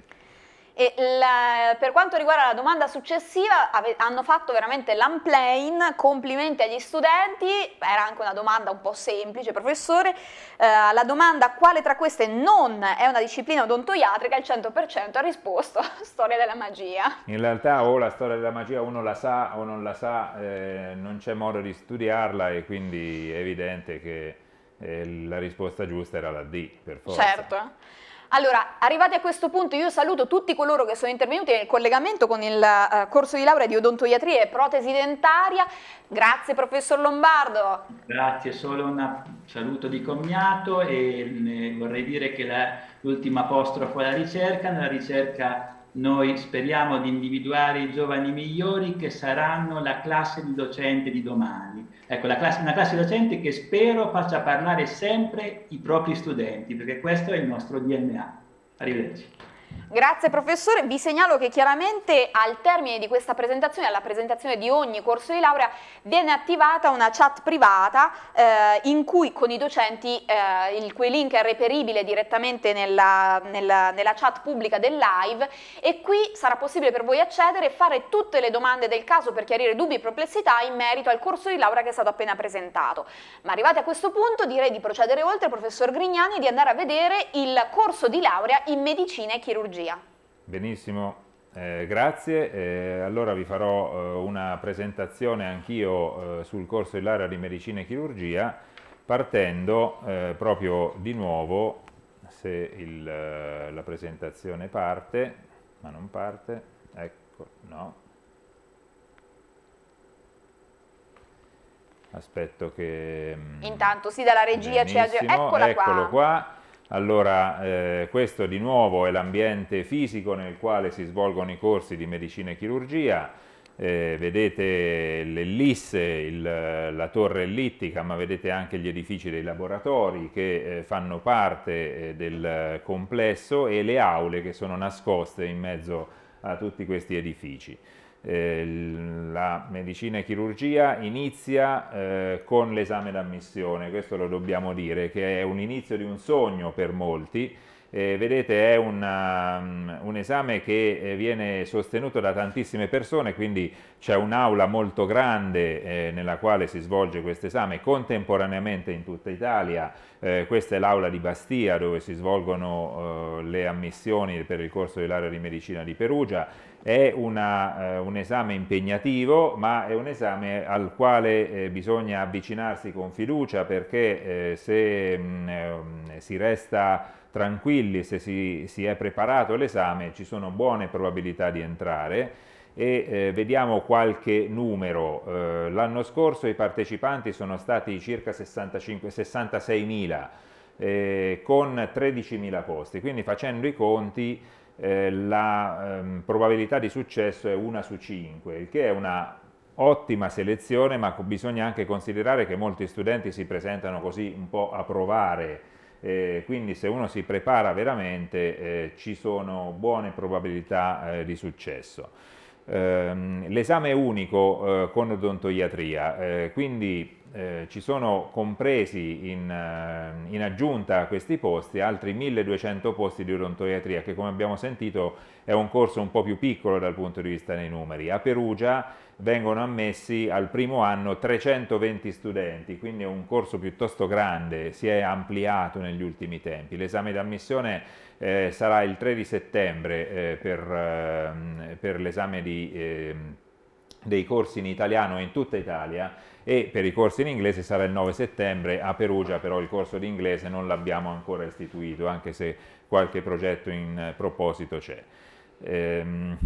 E la, per quanto riguarda la domanda successiva, ave, hanno fatto veramente l'unplane, complimenti agli studenti, era anche una domanda un po' semplice, professore. Eh, la domanda quale tra queste non è una disciplina odontoiatrica, il cento per cento ha risposto storia della magia. In realtà o la storia della magia uno la sa o non la sa, eh, non c'è modo di studiarla, e quindi è evidente che eh, la risposta giusta era la D, per forza. Certo. Allora, arrivati a questo punto io saluto tutti coloro che sono intervenuti nel collegamento con il uh, corso di laurea di odontoiatria e protesi dentaria. Grazie professor Lombardo. Grazie, solo un saluto di commiato, e eh, vorrei dire che l'ultima apostrofo alla ricerca. Nella ricerca noi speriamo di individuare i giovani migliori che saranno la classe di docente di domani. Ecco, la classe, una classe docente che spero faccia parlare sempre i propri studenti, perché questo è il nostro D N A. Arrivederci. Grazie professore, vi segnalo che chiaramente al termine di questa presentazione, alla presentazione di ogni corso di laurea, viene attivata una chat privata eh, in cui con i docenti, eh, il cui link è reperibile direttamente nella, nella, nella chat pubblica del live, e qui sarà possibile per voi accedere e fare tutte le domande del caso per chiarire dubbi e perplessità in merito al corso di laurea che è stato appena presentato. Ma arrivati a questo punto direi di procedere oltre, professor Grignani, e di andare a vedere il corso di laurea in medicina e chirurgia. Benissimo, eh, grazie. Eh, allora vi farò eh, una presentazione anch'io eh, sul corso di laurea di medicina e chirurgia, partendo eh, proprio di nuovo, se il, eh, la presentazione parte, ma non parte, ecco, no. Aspetto che... Intanto sì, dalla regia ci ha... Eccola qua. Eccolo qua. Allora, eh, questo di nuovo è l'ambiente fisico nel quale si svolgono i corsi di medicina e chirurgia. Eh, vedete l'ellisse, la torre ellittica, ma vedete anche gli edifici dei laboratori che eh, fanno parte eh, del complesso, e le aule che sono nascoste in mezzo a tutti questi edifici. Eh, la medicina e chirurgia inizia eh, con l'esame d'ammissione, questo lo dobbiamo dire, che è un inizio di un sogno per molti, Eh, vedete, è una, um, un esame che eh, viene sostenuto da tantissime persone, quindi c'è un'aula molto grande eh, nella quale si svolge questo esame contemporaneamente in tutta Italia. Eh, questa è l'aula di Bastia, dove si svolgono eh, le ammissioni per il corso di laurea di medicina di Perugia. È una, eh, un esame impegnativo, ma è un esame al quale eh, bisogna avvicinarsi con fiducia, perché eh, se mh, eh, si resta tranquilli, se si, si è preparato l'esame, ci sono buone probabilità di entrare. E eh, vediamo qualche numero. Eh, l'anno scorso i partecipanti sono stati circa sessantaseimila eh, con tredicimila posti, quindi facendo i conti eh, la ehm, probabilità di successo è una su cinque, il che è una ottima selezione, ma bisogna anche considerare che molti studenti si presentano così un po' a provare. Eh, quindi se uno si prepara veramente eh, ci sono buone probabilità eh, di successo. Eh, l'esame è unico eh, con odontoiatria, eh, quindi eh, ci sono compresi in, eh, in aggiunta a questi posti altri milleduecento posti di odontoiatria, che come abbiamo sentito è un corso un po' più piccolo dal punto di vista dei numeri. A Perugia vengono ammessi al primo anno trecentoventi studenti, quindi è un corso piuttosto grande, si è ampliato negli ultimi tempi. L'esame d'ammissione eh, sarà il tre di settembre eh, per, eh, per l'esame di, eh, dei corsi in italiano in tutta Italia, e per i corsi in inglese sarà il nove settembre. A Perugia però il corso di inglese non l'abbiamo ancora istituito, anche se qualche progetto in proposito c'è. Ehm,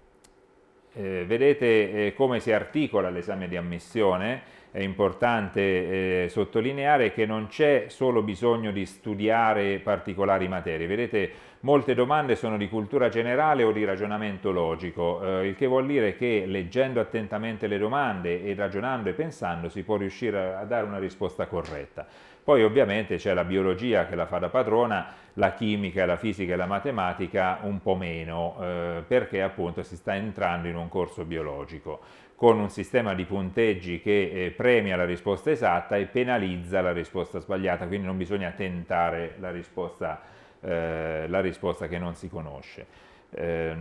Eh, vedete eh, come si articola l'esame di ammissione. È importante eh, sottolineare che non c'è solo bisogno di studiare particolari materie. Vedete, molte domande sono di cultura generale o di ragionamento logico, eh, il che vuol dire che leggendo attentamente le domande e ragionando e pensando si può riuscire a dare una risposta corretta. Poi ovviamente c'è la biologia che la fa da padrona, la chimica, la fisica e la matematica un po' meno, eh, perché appunto si sta entrando in un corso biologico, con un sistema di punteggi che eh, premia la risposta esatta e penalizza la risposta sbagliata, quindi non bisogna tentare la risposta, eh, la risposta che non si conosce. Eh,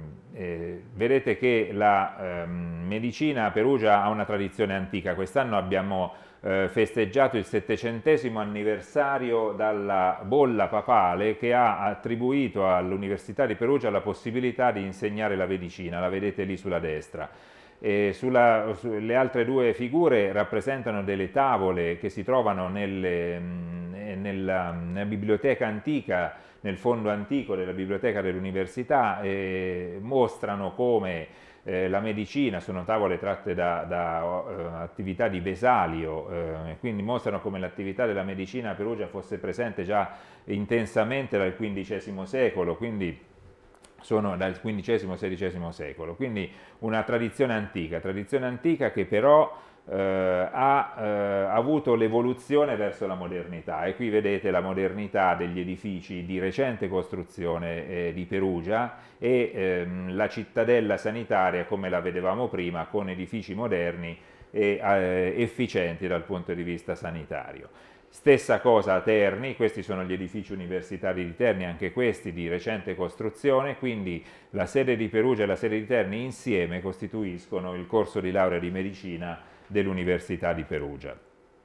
eh, vedete che la eh, medicina a Perugia ha una tradizione antica. Quest'anno abbiamo eh, festeggiato il settecentesimo anniversario dalla bolla papale che ha attribuito all'Università di Perugia la possibilità di insegnare la medicina, la vedete lì sulla destra. E sulla, su, le altre due figure rappresentano delle tavole che si trovano nelle, nella, nella biblioteca antica, nel fondo antico della biblioteca dell'università, e mostrano come eh, la medicina, sono tavole tratte da, da uh, attività di Vesalio, eh, quindi mostrano come l'attività della medicina a Perugia fosse presente già intensamente dal quindicesimo secolo, quindi sono dal quindicesimo sedicesimo secolo, quindi una tradizione antica, tradizione antica che però eh, ha eh, avuto l'evoluzione verso la modernità, e qui vedete la modernità degli edifici di recente costruzione eh, di Perugia e ehm, la cittadella sanitaria come la vedevamo prima, con edifici moderni e eh, efficienti dal punto di vista sanitario. Stessa cosa a Terni, questi sono gli edifici universitari di Terni, anche questi di recente costruzione, quindi la sede di Perugia e la sede di Terni insieme costituiscono il corso di laurea di medicina dell'Università di Perugia.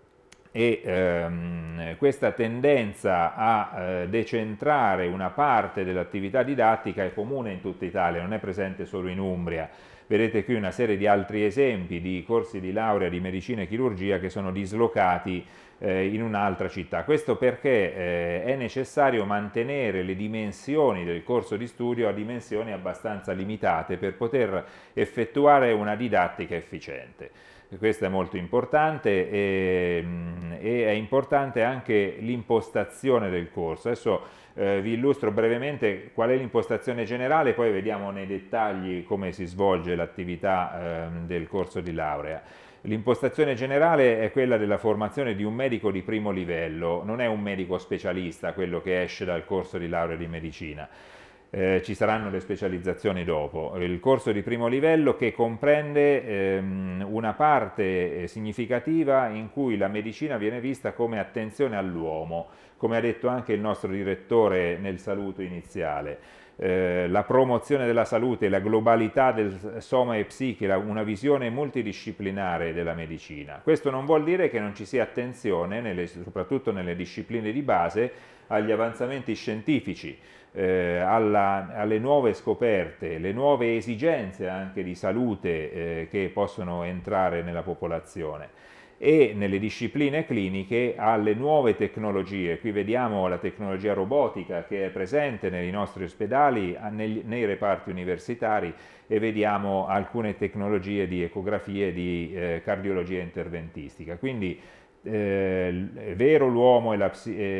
E ehm, questa tendenza a eh, decentrare una parte dell'attività didattica è comune in tutta Italia, non è presente solo in Umbria. Vedete qui una serie di altri esempi di corsi di laurea di medicina e chirurgia che sono dislocati eh, in un'altra città. Questo perché eh, è necessario mantenere le dimensioni del corso di studio a dimensioni abbastanza limitate per poter effettuare una didattica efficiente. Questo è molto importante, e, e è importante anche l'impostazione del corso. Adesso eh, vi illustro brevemente qual è l'impostazione generale, poi vediamo nei dettagli come si svolge l'attività eh, del corso di laurea. L'impostazione generale è quella della formazione di un medico di primo livello, non è un medico specialista quello che esce dal corso di laurea di medicina. Eh, ci saranno le specializzazioni dopo. Il corso di primo livello che comprende ehm, una parte eh, significativa in cui la medicina viene vista come attenzione all'uomo, come ha detto anche il nostro direttore nel saluto iniziale. Eh, la promozione della salute, la globalità del soma e psiche, la, una visione multidisciplinare della medicina. Questo non vuol dire che non ci sia attenzione, nelle, soprattutto nelle discipline di base, agli avanzamenti scientifici, eh, alla, alle nuove scoperte, le nuove esigenze anche di salute eh, che possono entrare nella popolazione, e nelle discipline cliniche alle nuove tecnologie. Qui vediamo la tecnologia robotica che è presente nei nostri ospedali, nei, nei reparti universitari, e vediamo alcune tecnologie di ecografia e di eh, cardiologia interventistica. Quindi eh, è vero l'uomo e,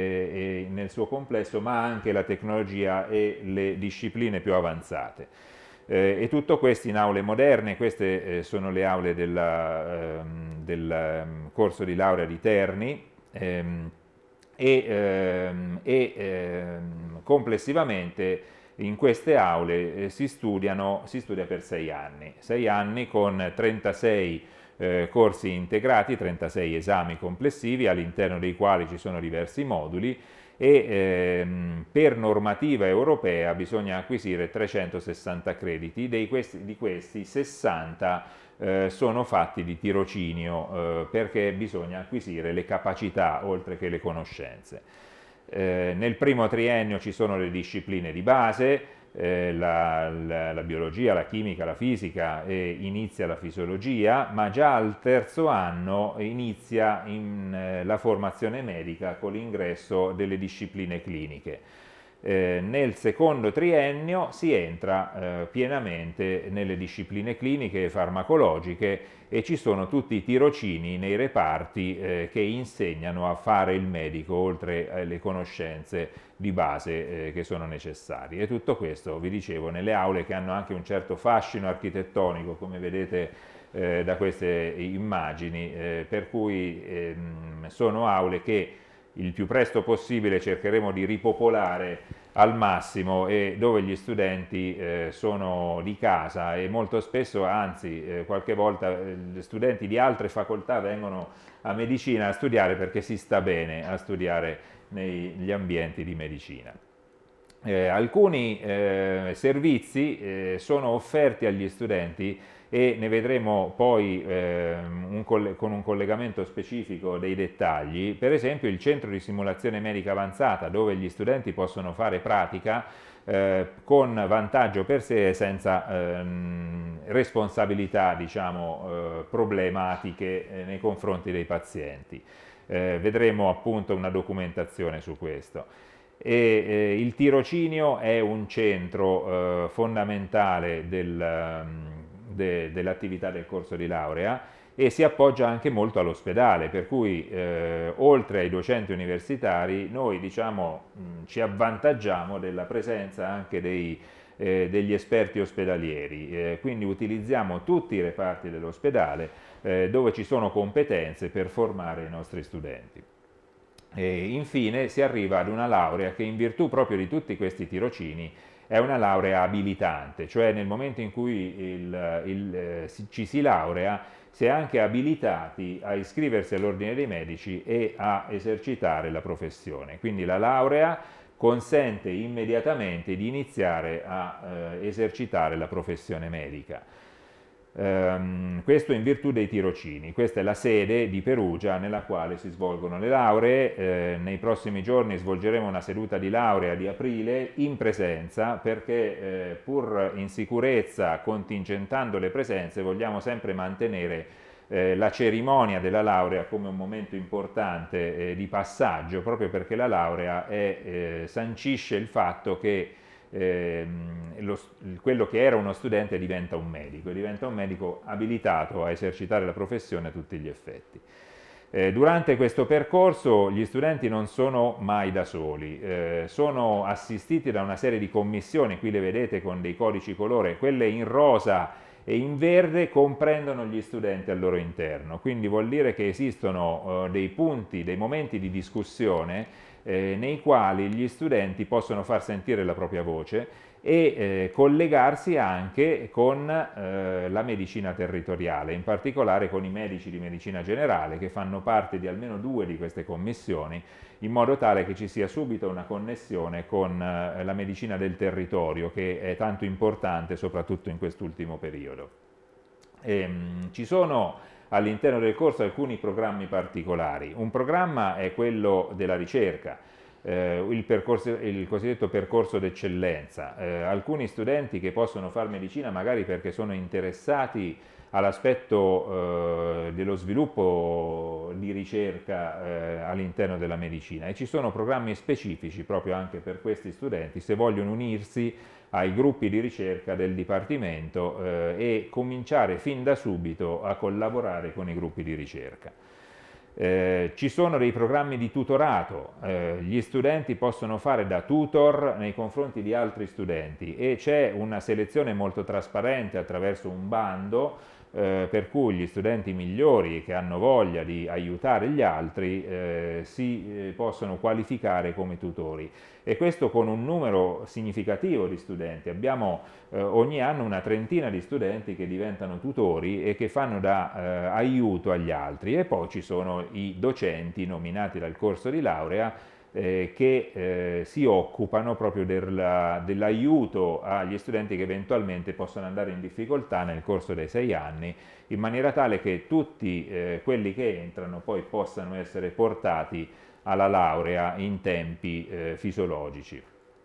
e, e nel suo complesso, ma anche la tecnologia e le discipline più avanzate. Eh, e tutto questo in aule moderne. Queste eh, sono le aule della, ehm, del um, corso di laurea di Terni ehm, e, ehm, e ehm, complessivamente in queste aule eh, si, studiano, si studia per sei anni, sei anni con trentasei eh, corsi integrati, trentasei esami complessivi all'interno dei quali ci sono diversi moduli, e ehm, per normativa europea bisogna acquisire trecentosessanta crediti, dei questi, di questi sessanta eh, sono fatti di tirocinio eh, perché bisogna acquisire le capacità oltre che le conoscenze. Eh, nel primo triennio ci sono le discipline di base, eh, la, la, la biologia, la chimica, la fisica, e inizia la fisiologia, ma già al terzo anno inizia in, eh, la formazione medica con l'ingresso delle discipline cliniche. Eh, nel secondo triennio si entra eh, pienamente nelle discipline cliniche e farmacologiche, e ci sono tutti i tirocini nei reparti eh, che insegnano a fare il medico, oltre alle conoscenze di base eh, che sono necessarie. E tutto questo, vi dicevo, nelle aule che hanno anche un certo fascino architettonico, come vedete eh, da queste immagini, eh, per cui ehm, sono aule che il più presto possibile cercheremo di ripopolare al massimo, e dove gli studenti eh, sono di casa, e molto spesso, anzi eh, qualche volta eh, gli studenti di altre facoltà vengono a medicina a studiare perché si sta bene a studiare negli ambienti di medicina. Eh, alcuni eh, servizi eh, sono offerti agli studenti, e ne vedremo poi eh, un con un collegamento specifico dei dettagli. Per esempio il centro di simulazione medica avanzata, dove gli studenti possono fare pratica eh, con vantaggio per sé e senza ehm, responsabilità, diciamo, eh, problematiche eh, nei confronti dei pazienti. Eh, vedremo appunto una documentazione su questo. E, eh, il tirocinio è un centro eh, fondamentale del De, dell'attività del corso di laurea, e si appoggia anche molto all'ospedale, per cui eh, oltre ai docenti universitari noi, diciamo, mh, ci avvantaggiamo della presenza anche dei, eh, degli esperti ospedalieri, eh, quindi utilizziamo tutti i reparti dell'ospedale eh, dove ci sono competenze per formare i nostri studenti. E infine si arriva ad una laurea che, in virtù proprio di tutti questi tirocini, è una laurea abilitante, cioè nel momento in cui il, il, eh, ci si laurea si è anche abilitati a iscriversi all'ordine dei medici e a esercitare la professione. Quindi la laurea consente immediatamente di iniziare a eh, esercitare la professione medica. Um, questo in virtù dei tirocini. Questa è la sede di Perugia nella quale si svolgono le lauree. Eh, nei prossimi giorni svolgeremo una seduta di laurea di aprile in presenza, perché eh, pur in sicurezza, contingentando le presenze, vogliamo sempre mantenere eh, la cerimonia della laurea come un momento importante eh, di passaggio, proprio perché la laurea è, eh, sancisce il fatto che Eh, lo, quello che era uno studente diventa un medico, e diventa un medico abilitato a esercitare la professione a tutti gli effetti. Eh, durante questo percorso gli studenti non sono mai da soli, eh, sono assistiti da una serie di commissioni, qui le vedete con dei codici colore, quelle in rosa e in verde comprendono gli studenti al loro interno, quindi vuol dire che esistono eh, dei punti, dei momenti di discussione Eh, nei quali gli studenti possono far sentire la propria voce, e eh, collegarsi anche con eh, la medicina territoriale, in particolare con i medici di medicina generale che fanno parte di almeno due di queste commissioni, in modo tale che ci sia subito una connessione con eh, la medicina del territorio, che è tanto importante soprattutto in quest'ultimo periodo. Ehm, ci sono all'interno del corso alcuni programmi particolari. Un programma è quello della ricerca, eh, il, percorso, il cosiddetto percorso d'eccellenza. Eh, alcuni studenti che possono fare medicina magari perché sono interessati all'aspetto eh, dello sviluppo di ricerca eh, all'interno della medicina, e ci sono programmi specifici proprio anche per questi studenti se vogliono unirsi ai gruppi di ricerca del Dipartimento eh, e cominciare fin da subito a collaborare con i gruppi di ricerca. Eh, ci sono dei programmi di tutorato, eh, gli studenti possono fare da tutor nei confronti di altri studenti e c'è una selezione molto trasparente attraverso un bando eh, per cui gli studenti migliori che hanno voglia di aiutare gli altri eh, si eh, possono qualificare come tutori, e questo con un numero significativo di studenti. Abbiamo eh, ogni anno una trentina di studenti che diventano tutori e che fanno da eh, aiuto agli altri, e poi ci sono i docenti nominati dal corso di laurea eh, che eh, si occupano proprio dell'aiuto agli studenti che eventualmente possono andare in difficoltà nel corso dei sei anni, in maniera tale che tutti eh, quelli che entrano poi possano essere portati alla laurea in tempi eh, fisiologici.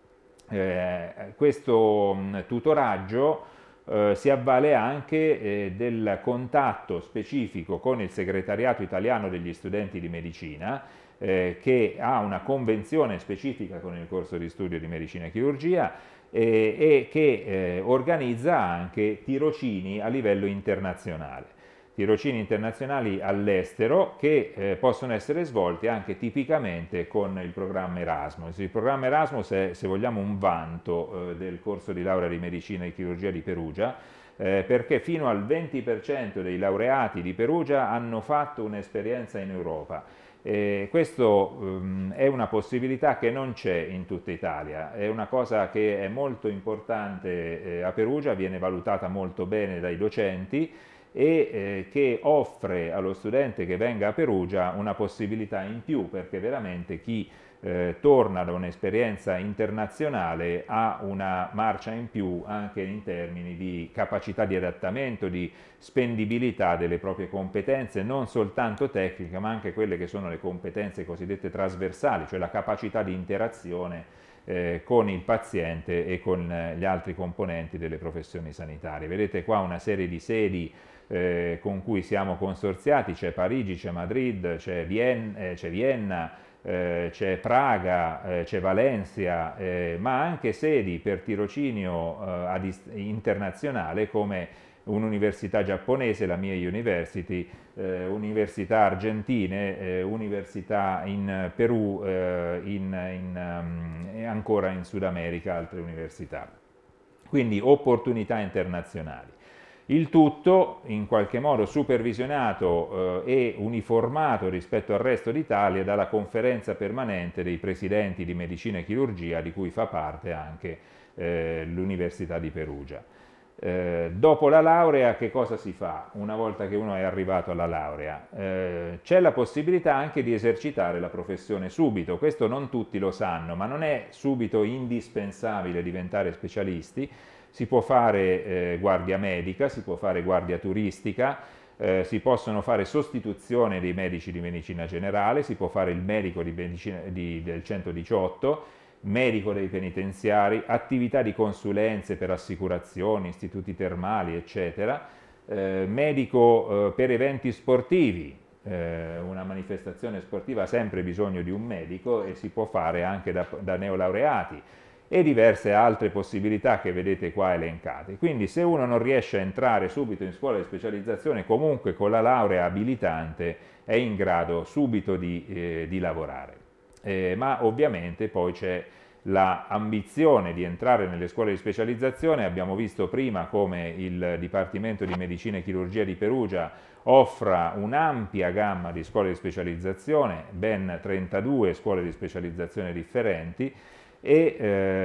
Eh, questo mh, tutoraggio eh, si avvale anche eh, del contatto specifico con il segretariato italiano degli studenti di medicina, eh, che ha una convenzione specifica con il corso di studio di medicina e chirurgia eh, e che eh, organizza anche tirocini a livello internazionale. Tirocini internazionali all'estero che eh, possono essere svolti anche tipicamente con il programma Erasmus. Il programma Erasmus è, se vogliamo, un vanto eh, del corso di laurea di medicina e chirurgia di Perugia, eh, perché fino al venti per cento dei laureati di Perugia hanno fatto un'esperienza in Europa. Eh, questo um, è una possibilità che non c'è in tutta Italia, è una cosa che è molto importante eh, a Perugia, viene valutata molto bene dai docenti, e eh, che offre allo studente che venga a Perugia una possibilità in più, perché veramente chi eh, torna da un'esperienza internazionale ha una marcia in più anche in termini di capacità di adattamento, di spendibilità delle proprie competenze, non soltanto tecniche ma anche quelle che sono le competenze cosiddette trasversali, cioè la capacità di interazione eh, con il paziente e con eh, gli altri componenti delle professioni sanitarie. Vedete qua una serie di sedi Eh, con cui siamo consorziati, c'è Parigi, c'è Madrid, c'è Vienna, eh, c'è Vienna, eh, c'è Praga, eh, c'è Valencia, eh, ma anche sedi per tirocinio eh, internazionale come un'università giapponese, la Mie University, eh, università argentine, eh, università in Perù, eh, in, in, um, e ancora in Sud America altre università. Quindi opportunità internazionali. Il tutto in qualche modo supervisionato eh, e uniformato rispetto al resto d'Italia dalla conferenza permanente dei presidenti di medicina e chirurgia, di cui fa parte anche eh, l'Università di Perugia. Eh, dopo la laurea che cosa si fa una volta che uno è arrivato alla laurea? Eh, c'è la possibilità anche di esercitare la professione subito, questo non tutti lo sanno, ma non è subito indispensabile diventare specialisti. Si può fare eh, guardia medica, si può fare guardia turistica, eh, si possono fare sostituzione dei medici di medicina generale, si può fare il medico di medicina, di, del centodiciotto, medico dei penitenziari, attività di consulenze per assicurazioni, istituti termali, eccetera, eh, medico eh, per eventi sportivi. Eh, una manifestazione sportiva ha sempre bisogno di un medico e si può fare anche da, da neolaureati, e diverse altre possibilità che vedete qua elencate. Quindi se uno non riesce a entrare subito in scuola di specializzazione, comunque con la laurea abilitante è in grado subito di, eh, di lavorare. Eh, ma ovviamente poi c'è l'ambizione di entrare nelle scuole di specializzazione. Abbiamo visto prima come il Dipartimento di Medicina e Chirurgia di Perugia offra un'ampia gamma di scuole di specializzazione, ben trentadue scuole di specializzazione differenti, e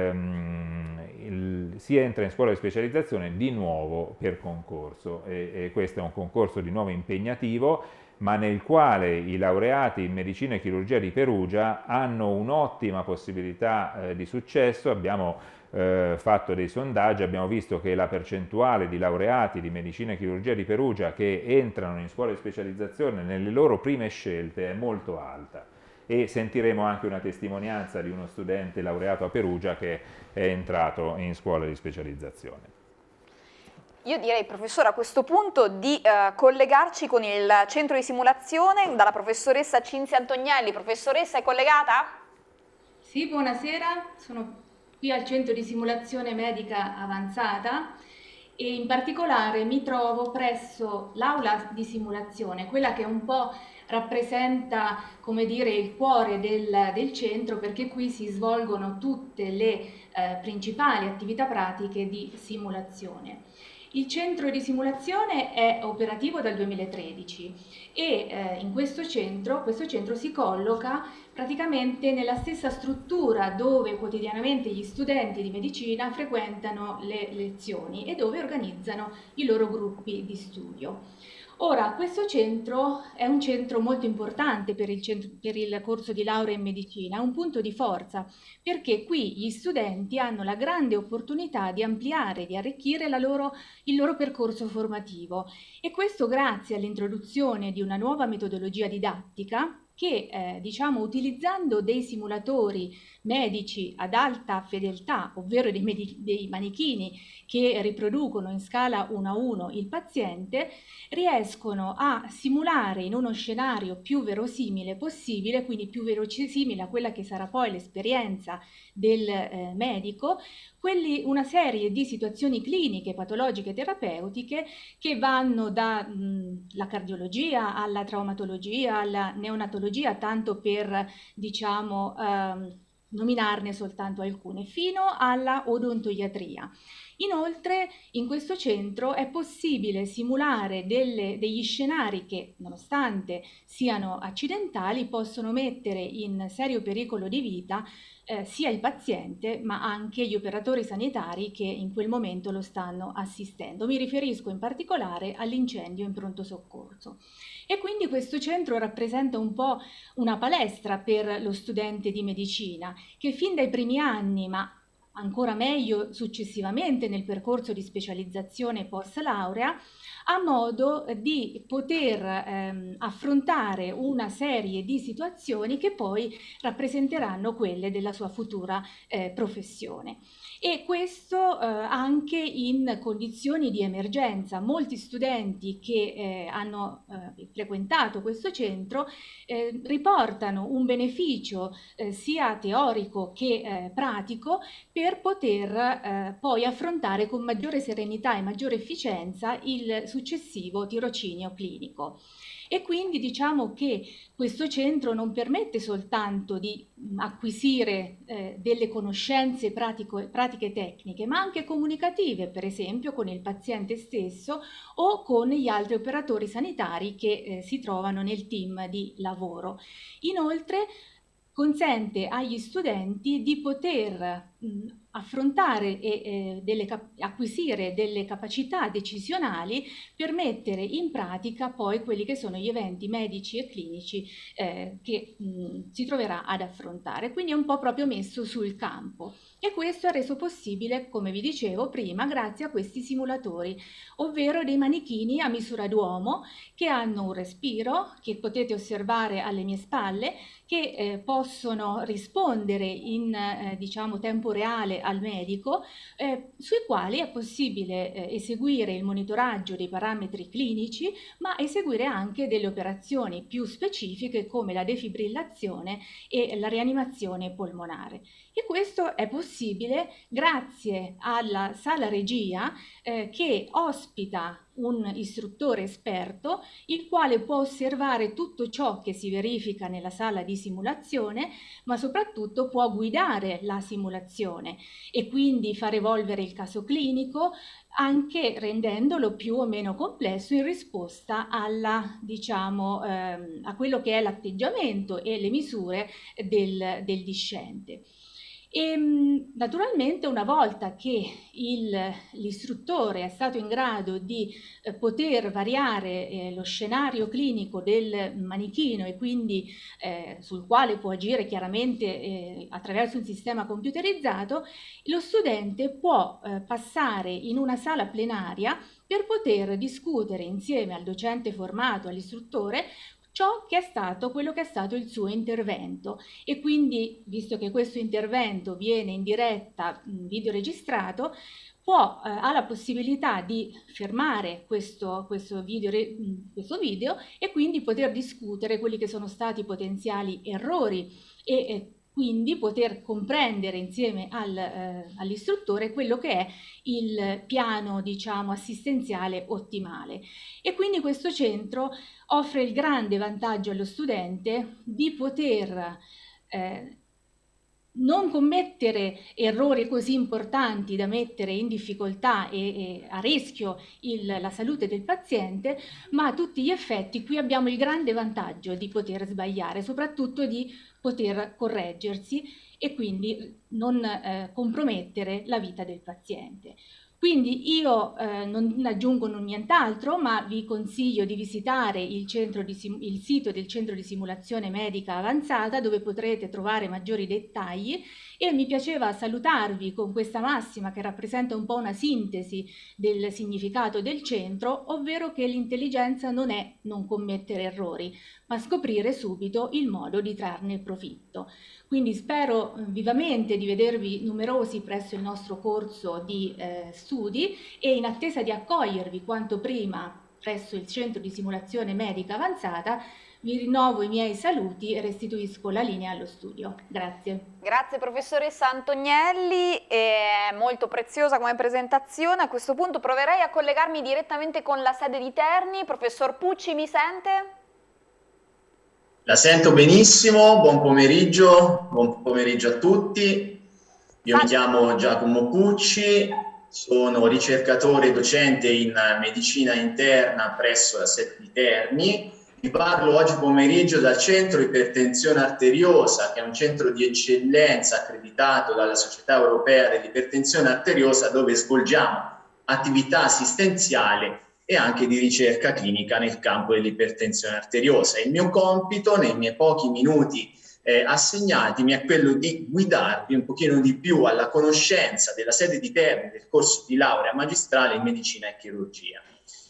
ehm, il, si entra in scuola di specializzazione di nuovo per concorso e, e questo è un concorso di nuovo impegnativo, ma nel quale i laureati in medicina e chirurgia di Perugia hanno un'ottima possibilità eh, di successo. Abbiamo eh, fatto dei sondaggi, abbiamo visto che la percentuale di laureati di medicina e chirurgia di Perugia che entrano in scuola di specializzazione nelle loro prime scelte è molto alta. E sentiremo anche una testimonianza di uno studente laureato a Perugia che è entrato in scuola di specializzazione. Io direi, professore, a questo punto di eh, collegarci con il centro di simulazione dalla professoressa Cinzia Antonielli. Professoressa, è collegata? Sì, buonasera, sono qui al centro di simulazione medica avanzata e in particolare mi trovo presso l'aula di simulazione, quella che un po' rappresenta, come dire, il cuore del, del centro, perché qui si svolgono tutte le eh, principali attività pratiche di simulazione. Il centro di simulazione è operativo dal duemilatredici e eh, in questo centro, questo centro si colloca praticamente nella stessa struttura dove quotidianamente gli studenti di medicina frequentano le lezioni e dove organizzano i loro gruppi di studio. Ora, questo centro è un centro molto importante per il, centro, per il corso di laurea in medicina, è un punto di forza, perché qui gli studenti hanno la grande opportunità di ampliare, di arricchire la loro, il loro percorso formativo e questo grazie all'introduzione di una nuova metodologia didattica che, eh, diciamo, utilizzando dei simulatori medici ad alta fedeltà, ovvero dei, dei manichini che riproducono in scala uno a uno il paziente, riescono a simulare in uno scenario più verosimile possibile, quindi più verosimile a quella che sarà poi l'esperienza del eh, medico, quelli, una serie di situazioni cliniche, patologiche, terapeutiche che vanno dalla cardiologia alla traumatologia, alla neonatologia, tanto per, diciamo, ehm, nominarne soltanto alcune, fino alla odontoiatria. Inoltre in questo centro è possibile simulare delle, degli scenari che, nonostante siano accidentali, possono mettere in serio pericolo di vita eh, sia il paziente ma anche gli operatori sanitari che in quel momento lo stanno assistendo. Mi riferisco in particolare all'incendio in pronto soccorso. E quindi questo centro rappresenta un po' una palestra per lo studente di medicina che fin dai primi anni, ma ancora meglio successivamente nel percorso di specializzazione post laurea, ha modo di poter ehm, affrontare una serie di situazioni che poi rappresenteranno quelle della sua futura eh, professione. E questo eh, anche in condizioni di emergenza. Molti studenti che eh, hanno eh, frequentato questo centro eh, riportano un beneficio eh, sia teorico che eh, pratico per poter eh, poi affrontare con maggiore serenità e maggiore efficienza il successivo tirocinio clinico. E quindi diciamo che questo centro non permette soltanto di acquisire eh, delle conoscenze pratico, pratiche tecniche, ma anche comunicative, per esempio con il paziente stesso o con gli altri operatori sanitari che eh, si trovano nel team di lavoro. Inoltre consente agli studenti di poter mh, affrontare e eh, delle acquisire delle capacità decisionali per mettere in pratica poi quelli che sono gli eventi medici e clinici eh, che mh, si troverà ad affrontare. Quindi è un po' proprio messo sul campo. E questo è reso possibile, come vi dicevo prima, grazie a questi simulatori, ovvero dei manichini a misura d'uomo che hanno un respiro, che potete osservare alle mie spalle, che eh, possono rispondere in eh, diciamo tempo reale al medico, eh, sui quali è possibile eh, eseguire il monitoraggio dei parametri clinici, ma eseguire anche delle operazioni più specifiche come la defibrillazione e la rianimazione polmonare. E questo è possibile grazie alla sala regia eh, che ospita un istruttore esperto, il quale può osservare tutto ciò che si verifica nella sala di simulazione, ma soprattutto può guidare la simulazione e quindi far evolvere il caso clinico, anche rendendolo più o meno complesso in risposta alla, diciamo, ehm, a quello che è l'atteggiamento e le misure del, del discente. E naturalmente una volta che l'istruttore è stato in grado di eh, poter variare eh, lo scenario clinico del manichino e quindi eh, sul quale può agire chiaramente eh, attraverso un sistema computerizzato, lo studente può eh, passare in una sala plenaria per poter discutere insieme al docente formato, all'istruttore, ciò che è stato, quello che è stato il suo intervento, e quindi, visto che questo intervento viene in diretta, videoregistrato, può, eh, ha la possibilità di fermare questo, questo, video, questo video e quindi poter discutere quelli che sono stati potenziali errori e eh, quindi poter comprendere insieme al, eh, all'istruttore quello che è il piano, diciamo, assistenziale ottimale. E quindi questo centro offre il grande vantaggio allo studente di poter eh, non commettere errori così importanti da mettere in difficoltà e, e a rischio il, la salute del paziente, ma a tutti gli effetti qui abbiamo il grande vantaggio di poter sbagliare, soprattutto di poter correggersi e quindi non eh, compromettere la vita del paziente. Quindi io eh, non aggiungo nient'altro, ma vi consiglio di visitare il, centro di il sito del Centro di Simulazione Medica Avanzata, dove potrete trovare maggiori dettagli, e mi piaceva salutarvi con questa massima che rappresenta un po' una sintesi del significato del centro, ovvero che l'intelligenza non è non commettere errori, ma scoprire subito il modo di trarne profitto. Quindi spero vivamente di vedervi numerosi presso il nostro corso di eh, studi e in attesa di accogliervi quanto prima presso il Centro di Simulazione Medica Avanzata, vi rinnovo i miei saluti e restituisco la linea allo studio. Grazie. Grazie professoressa Antonielli, è molto preziosa come presentazione. A questo punto proverei a collegarmi direttamente con la sede di Terni. Professor Pucci, mi sente? La sento benissimo, buon pomeriggio, buon pomeriggio a tutti. Io mi chiamo Giacomo Pucci, sono ricercatore e docente in medicina interna presso la sede di Terni. Vi parlo oggi pomeriggio dal Centro Ipertensione Arteriosa, che è un centro di eccellenza accreditato dalla Società Europea dell'Ipertensione Arteriosa, dove svolgiamo attività assistenziale e anche di ricerca clinica nel campo dell'ipertensione arteriosa. Il mio compito nei miei pochi minuti eh, assegnatimi è quello di guidarvi un pochino di più alla conoscenza della sede di Terni del corso di laurea magistrale in medicina e chirurgia.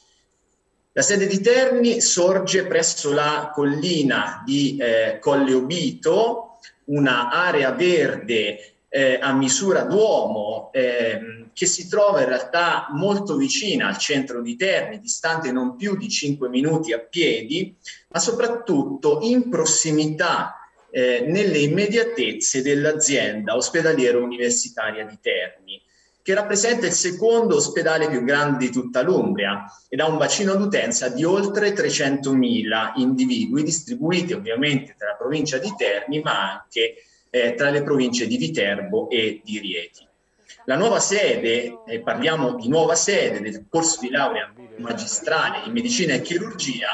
La sede di Terni sorge presso la collina di eh, Colle Obito, una area verde eh, a misura d'uomo eh, che si trova in realtà molto vicina al centro di Terni, distante non più di cinque minuti a piedi, ma soprattutto in prossimità eh, nelle immediatezze dell'azienda ospedaliera universitaria di Terni, che rappresenta il secondo ospedale più grande di tutta l'Umbria ed ha un bacino d'utenza di oltre trecentomila individui, distribuiti ovviamente tra la provincia di Terni, ma anche eh, tra le province di Viterbo e di Rieti. La nuova sede, eh, parliamo di nuova sede del corso di laurea magistrale in medicina e chirurgia,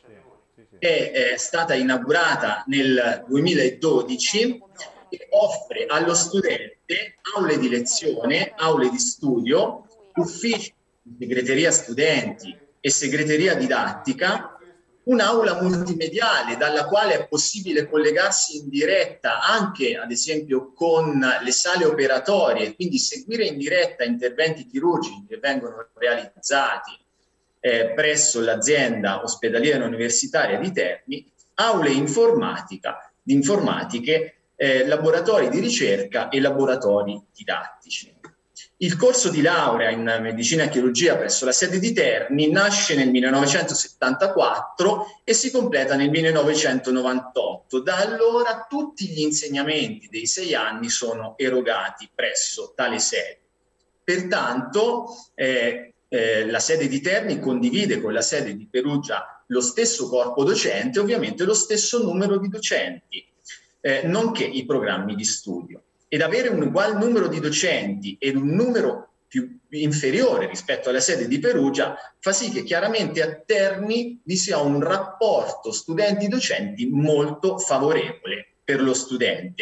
è, è stata inaugurata nel duemiladodici e offre allo studente aule di lezione, aule di studio, uffici di segreteria studenti e segreteria didattica, un'aula multimediale dalla quale è possibile collegarsi in diretta anche ad esempio con le sale operatorie, quindi seguire in diretta interventi chirurgici che vengono realizzati eh, presso l'azienda ospedaliera universitaria di Terni, aule informatica, di informatiche, eh, laboratori di ricerca e laboratori didattici. Il corso di laurea in medicina e chirurgia presso la sede di Terni nasce nel millenovecentosettantaquattro e si completa nel millenovecentonovantotto. Da allora tutti gli insegnamenti dei sei anni sono erogati presso tale sede. Pertanto eh, eh, la sede di Terni condivide con la sede di Perugia lo stesso corpo docente, ovviamente lo stesso numero di docenti, eh, nonché i programmi di studio. Ed avere un ugual numero di docenti ed un numero più inferiore rispetto alla sede di Perugia fa sì che chiaramente a Terni vi sia un rapporto studenti-docenti molto favorevole per lo studente.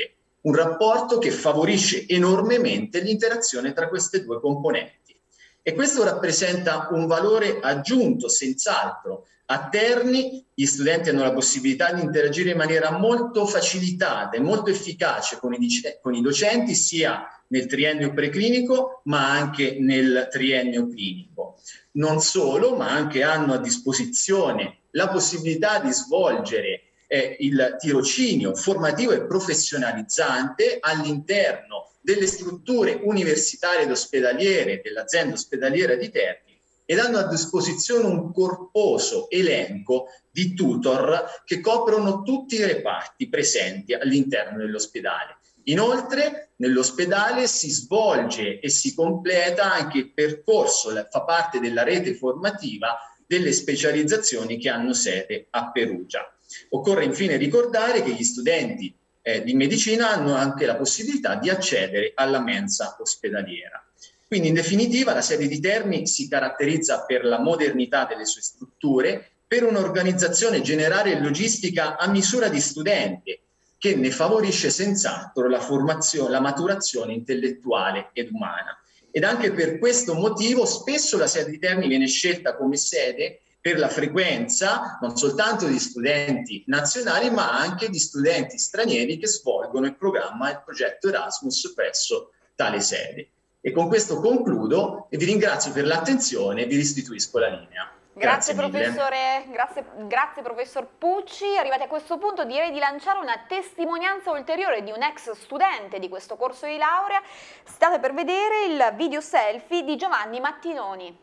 un rapporto che favorisce enormemente l'interazione tra queste due componenti. E questo rappresenta un valore aggiunto, senz'altro. A Terni gli studenti hanno la possibilità di interagire in maniera molto facilitata e molto efficace con i, con i docenti, sia nel triennio preclinico ma anche nel triennio clinico. Non solo, ma anche hanno a disposizione la possibilità di svolgere eh, il tirocinio formativo e professionalizzante all'interno delle strutture universitarie ed ospedaliere dell'azienda ospedaliera di Terni, ed hanno a disposizione un corposo elenco di tutor che coprono tutti i reparti presenti all'interno dell'ospedale. Inoltre, nell'ospedale si svolge e si completa anche il percorso, fa parte della rete formativa delle specializzazioni che hanno sede a Perugia. Occorre infine ricordare che gli studenti eh, di medicina hanno anche la possibilità di accedere alla mensa ospedaliera. Quindi in definitiva la sede di Terni si caratterizza per la modernità delle sue strutture, per un'organizzazione generale e logistica a misura di studente, che ne favorisce senz'altro la formazione, la maturazione intellettuale ed umana. Ed anche per questo motivo spesso la sede di Terni viene scelta come sede per la frequenza non soltanto di studenti nazionali, ma anche di studenti stranieri che svolgono il programma e il progetto Erasmus presso tale sede. E con questo concludo e vi ringrazio per l'attenzione e vi restituisco la linea. Grazie, Grazie professore, grazie, grazie professor Pucci. Arrivati a questo punto direi di lanciare una testimonianza ulteriore di un ex studente di questo corso di laurea. State per vedere il video selfie di Giovanni Mattinoni.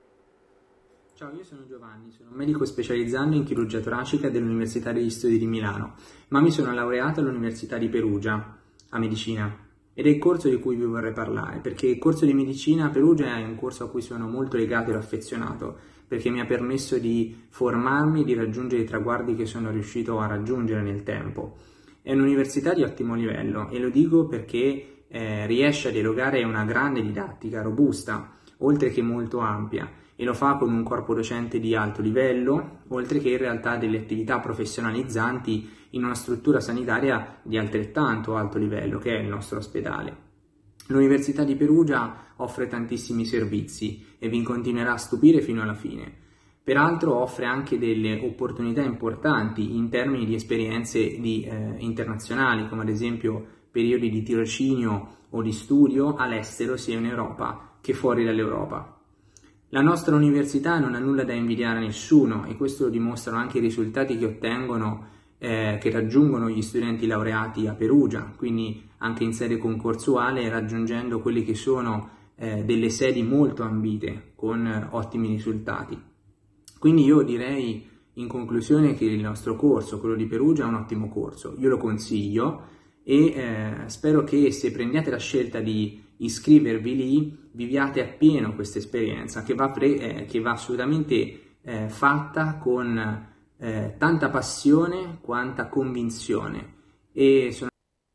Ciao, io sono Giovanni, sono un medico specializzando in chirurgia toracica dell'Università degli Studi di Milano, ma mi sono laureato all'Università di Perugia, a medicina. Ed è il corso di cui vi vorrei parlare, perché il corso di medicina a Perugia è un corso a cui sono molto legato e affezionato, perché mi ha permesso di formarmi e di raggiungere i traguardi che sono riuscito a raggiungere nel tempo. È un'università di ottimo livello e lo dico perché eh, riesce ad erogare una grande didattica, robusta, oltre che molto ampia, e lo fa con un corpo docente di alto livello, oltre che in realtà delle attività professionalizzanti in una struttura sanitaria di altrettanto alto livello, che è il nostro ospedale. L'Università di Perugia offre tantissimi servizi e vi continuerà a stupire fino alla fine. Peraltro offre anche delle opportunità importanti in termini di esperienze di, eh, internazionali, come ad esempio periodi di tirocinio o di studio all'estero, sia in Europa che fuori dall'Europa. La nostra università non ha nulla da invidiare a nessuno e questo lo dimostrano anche i risultati che ottengono, eh, che raggiungono gli studenti laureati a Perugia, quindi anche in sede concorsuale, raggiungendo quelle che sono eh, delle sedi molto ambite con eh, ottimi risultati. Quindi io direi in conclusione che il nostro corso, quello di Perugia, è un ottimo corso, io lo consiglio e eh, spero che se prendiate la scelta di iscrivervi lì, viviate appieno questa esperienza che va, pre eh, che va assolutamente eh, fatta con eh, tanta passione quanta convinzione. E, sono...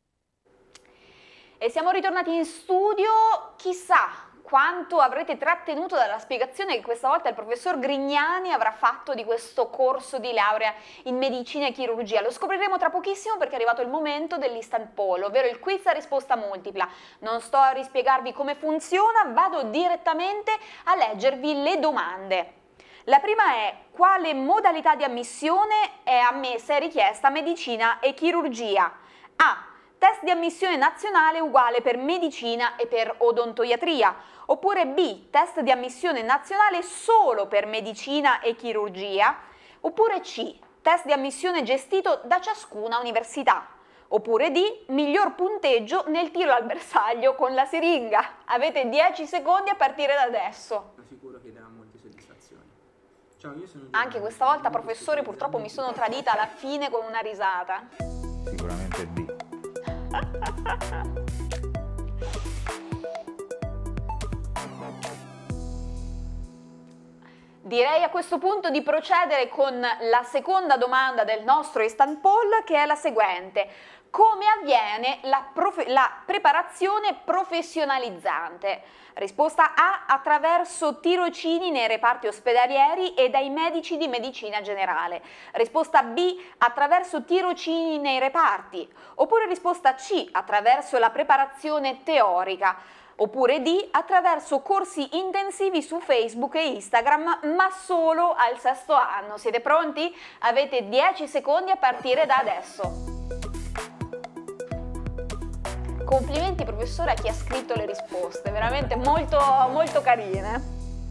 e siamo ritornati in studio, chissà quanto avrete trattenuto dalla spiegazione che questa volta il professor Grignani avrà fatto di questo corso di laurea in medicina e chirurgia. Lo scopriremo tra pochissimo perché è arrivato il momento dell'instant poll, ovvero il quiz a risposta multipla. Non sto a rispiegarvi come funziona, vado direttamente a leggervi le domande. La prima è: quale modalità di ammissione è ammessa e richiesta medicina e chirurgia? A. Test di ammissione nazionale uguale per medicina e per odontoiatria. Oppure B. Test di ammissione nazionale solo per medicina e chirurgia. Oppure C. Test di ammissione gestito da ciascuna università. Oppure D. Miglior punteggio nel tiro al bersaglio con la siringa. Avete dieci secondi a partire da adesso. Sono sicuro che darà molte soddisfazioni. Ciao, io sono Giovanni. Anche questa volta, professore, purtroppo mi sono tradita alla fine con una risata. Sicuramente D. Direi a questo punto di procedere con la seconda domanda del nostro instant poll, che è la seguente: come avviene la, la preparazione professionalizzante? Risposta A, attraverso tirocini nei reparti ospedalieri e dai medici di medicina generale. Risposta B, attraverso tirocini nei reparti. Oppure risposta C, attraverso la preparazione teorica. Oppure D, attraverso corsi intensivi su Facebook e Instagram, ma solo al sesto anno. Siete pronti? Avete dieci secondi a partire da adesso. Complimenti professore a chi ha scritto le risposte, veramente molto, molto carine.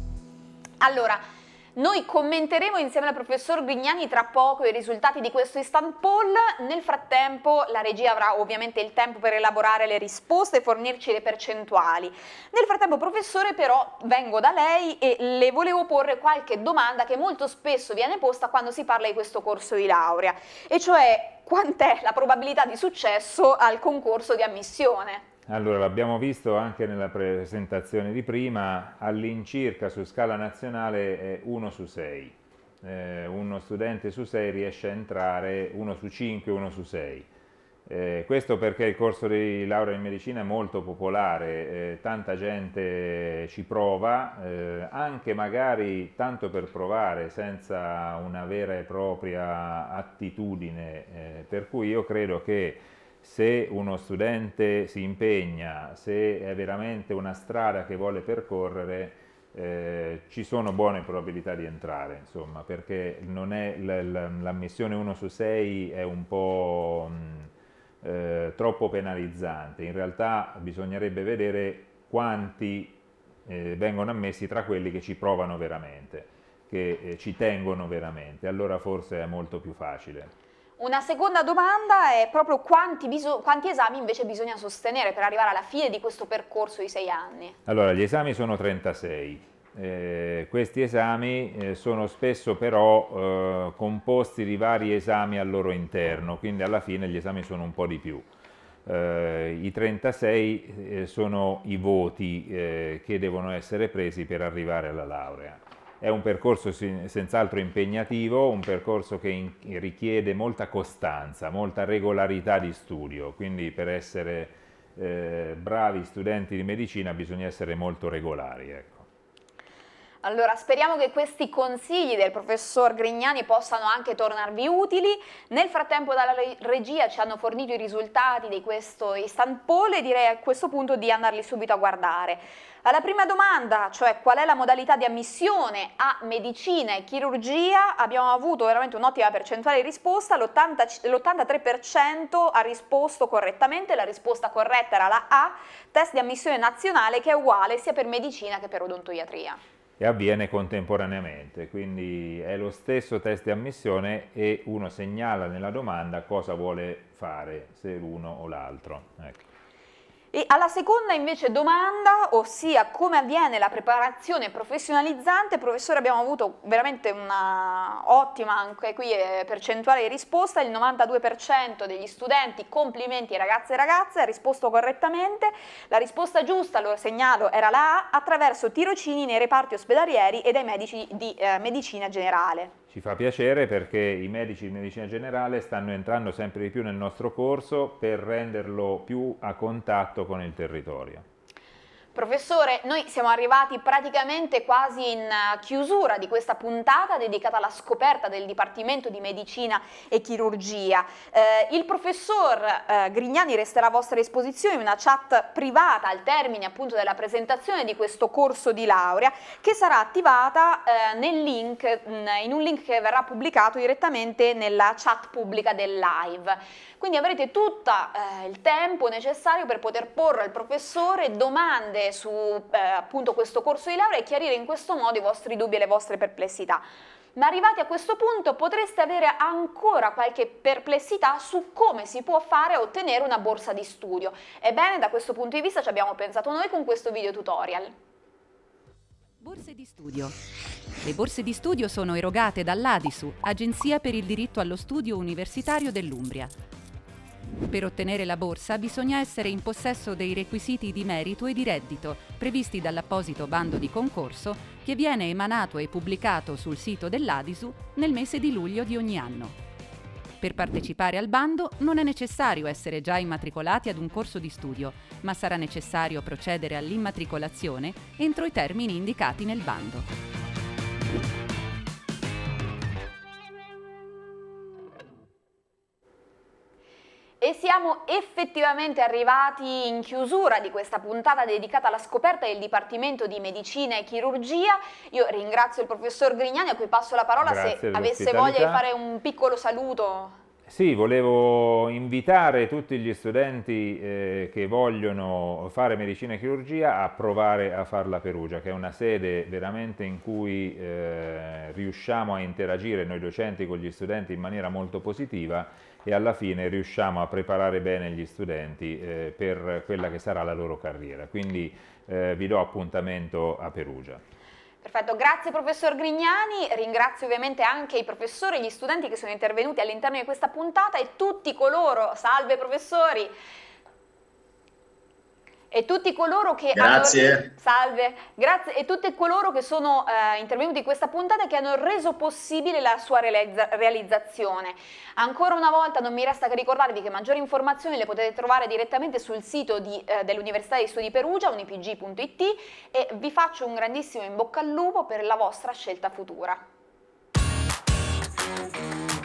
Allora, noi commenteremo insieme al professor Grignani tra poco i risultati di questo instant poll. Nel frattempo la regia avrà ovviamente il tempo per elaborare le risposte e fornirci le percentuali. Nel frattempo, professore, però vengo da lei e le volevo porre qualche domanda che molto spesso viene posta quando si parla di questo corso di laurea, e cioè quant'è la probabilità di successo al concorso di ammissione? Allora, l'abbiamo visto anche nella presentazione di prima, all'incirca su scala nazionale è uno su sei. Eh, uno studente su sei riesce a entrare, uno su cinque, uno su sei. Eh, questo perché il corso di laurea in medicina è molto popolare, eh, tanta gente ci prova, eh, anche magari tanto per provare, senza una vera e propria attitudine, eh, per cui io credo che se uno studente si impegna, se è veramente una strada che vuole percorrere, eh, ci sono buone probabilità di entrare, insomma, perché non è l'ammissione uno su sei è un po' mh, eh, troppo penalizzante. In realtà bisognerebbe vedere quanti eh, vengono ammessi tra quelli che ci provano veramente, che eh, ci tengono veramente, allora forse è molto più facile. Una seconda domanda è proprio quanti, quanti esami invece bisogna sostenere per arrivare alla fine di questo percorso di sei anni? Allora, gli esami sono trentasei. Eh, questi esami eh, sono spesso però eh, composti di vari esami al loro interno, quindi alla fine gli esami sono un po' di più. Eh, I trentasei eh, sono i voti eh, che devono essere presi per arrivare alla laurea. È un percorso senz'altro impegnativo, un percorso che in, richiede molta costanza, molta regolarità di studio, quindi per essere eh, bravi studenti di medicina bisogna essere molto regolari, ecco. Allora, speriamo che questi consigli del professor Grignani possano anche tornarvi utili. Nel frattempo dalla regia ci hanno fornito i risultati di questo instant poll e direi a questo punto di andarli subito a guardare. Alla prima domanda, cioè qual è la modalità di ammissione a medicina e chirurgia, abbiamo avuto veramente un'ottima percentuale di risposta, l'ottantatré per cento ha risposto correttamente, la risposta corretta era la A, test di ammissione nazionale, che è uguale sia per medicina che per odontoiatria. E avviene contemporaneamente, quindi è lo stesso test di ammissione e uno segnala nella domanda cosa vuole fare, se l'uno o l'altro. Ecco. E alla seconda invece domanda, ossia come avviene la preparazione professionalizzante, professore, abbiamo avuto veramente una ottima anche qui percentuale di risposta, il novantadue per cento degli studenti, complimenti ragazze e ragazze, ha risposto correttamente. La risposta giusta, lo segnalo, era la A, attraverso tirocini nei reparti ospedalieri e dai medici di eh, medicina generale. Ci fa piacere perché i medici di medicina generale stanno entrando sempre di più nel nostro corso per renderlo più a contatto con il territorio. Professore, noi siamo arrivati praticamente quasi in chiusura di questa puntata dedicata alla scoperta del Dipartimento di Medicina e Chirurgia. Eh, il professor eh, Grignani resterà a vostra disposizione in una chat privata al termine appunto della presentazione di questo corso di laurea, che sarà attivata eh, nel link, in un link che verrà pubblicato direttamente nella chat pubblica del live. Quindi avrete tutto eh, il tempo necessario per poter porre al professore domande su eh, appunto questo corso di laurea e chiarire in questo modo i vostri dubbi e le vostre perplessità. Ma arrivati a questo punto potreste avere ancora qualche perplessità su come si può fare a ottenere una borsa di studio. Ebbene, da questo punto di vista ci abbiamo pensato noi con questo video tutorial. Borse di studio. Le borse di studio sono erogate dall'Adisu, Agenzia per il diritto allo studio universitario dell'Umbria. Per ottenere la borsa bisogna essere in possesso dei requisiti di merito e di reddito previsti dall'apposito bando di concorso che viene emanato e pubblicato sul sito dell'Adisu nel mese di luglio di ogni anno. Per partecipare al bando non è necessario essere già immatricolati ad un corso di studio, ma sarà necessario procedere all'immatricolazione entro i termini indicati nel bando. E siamo effettivamente arrivati in chiusura di questa puntata dedicata alla scoperta del Dipartimento di Medicina e Chirurgia. Io ringrazio il professor Grignani, a cui passo la parola. Grazie se avesse voglia di fare un piccolo saluto. Sì, volevo invitare tutti gli studenti eh, che vogliono fare medicina e chirurgia a provare a farla a Perugia, che è una sede veramente in cui eh, riusciamo a interagire noi docenti con gli studenti in maniera molto positiva e alla fine riusciamo a preparare bene gli studenti eh, per quella che sarà la loro carriera. Quindi eh, vi do appuntamento a Perugia. Perfetto, grazie professor Grignani, ringrazio ovviamente anche i professori e gli studenti che sono intervenuti all'interno di questa puntata e tutti coloro, salve professori, e tutti coloro che grazie. hanno, salve, grazie, e tutti coloro che sono eh, intervenuti in questa puntata e che hanno reso possibile la sua realizza, realizzazione. Ancora una volta non mi resta che ricordarvi che maggiori informazioni le potete trovare direttamente sul sito eh, dell'Università di Studi Perugia, unipg punto it, e vi faccio un grandissimo in bocca al lupo per la vostra scelta futura.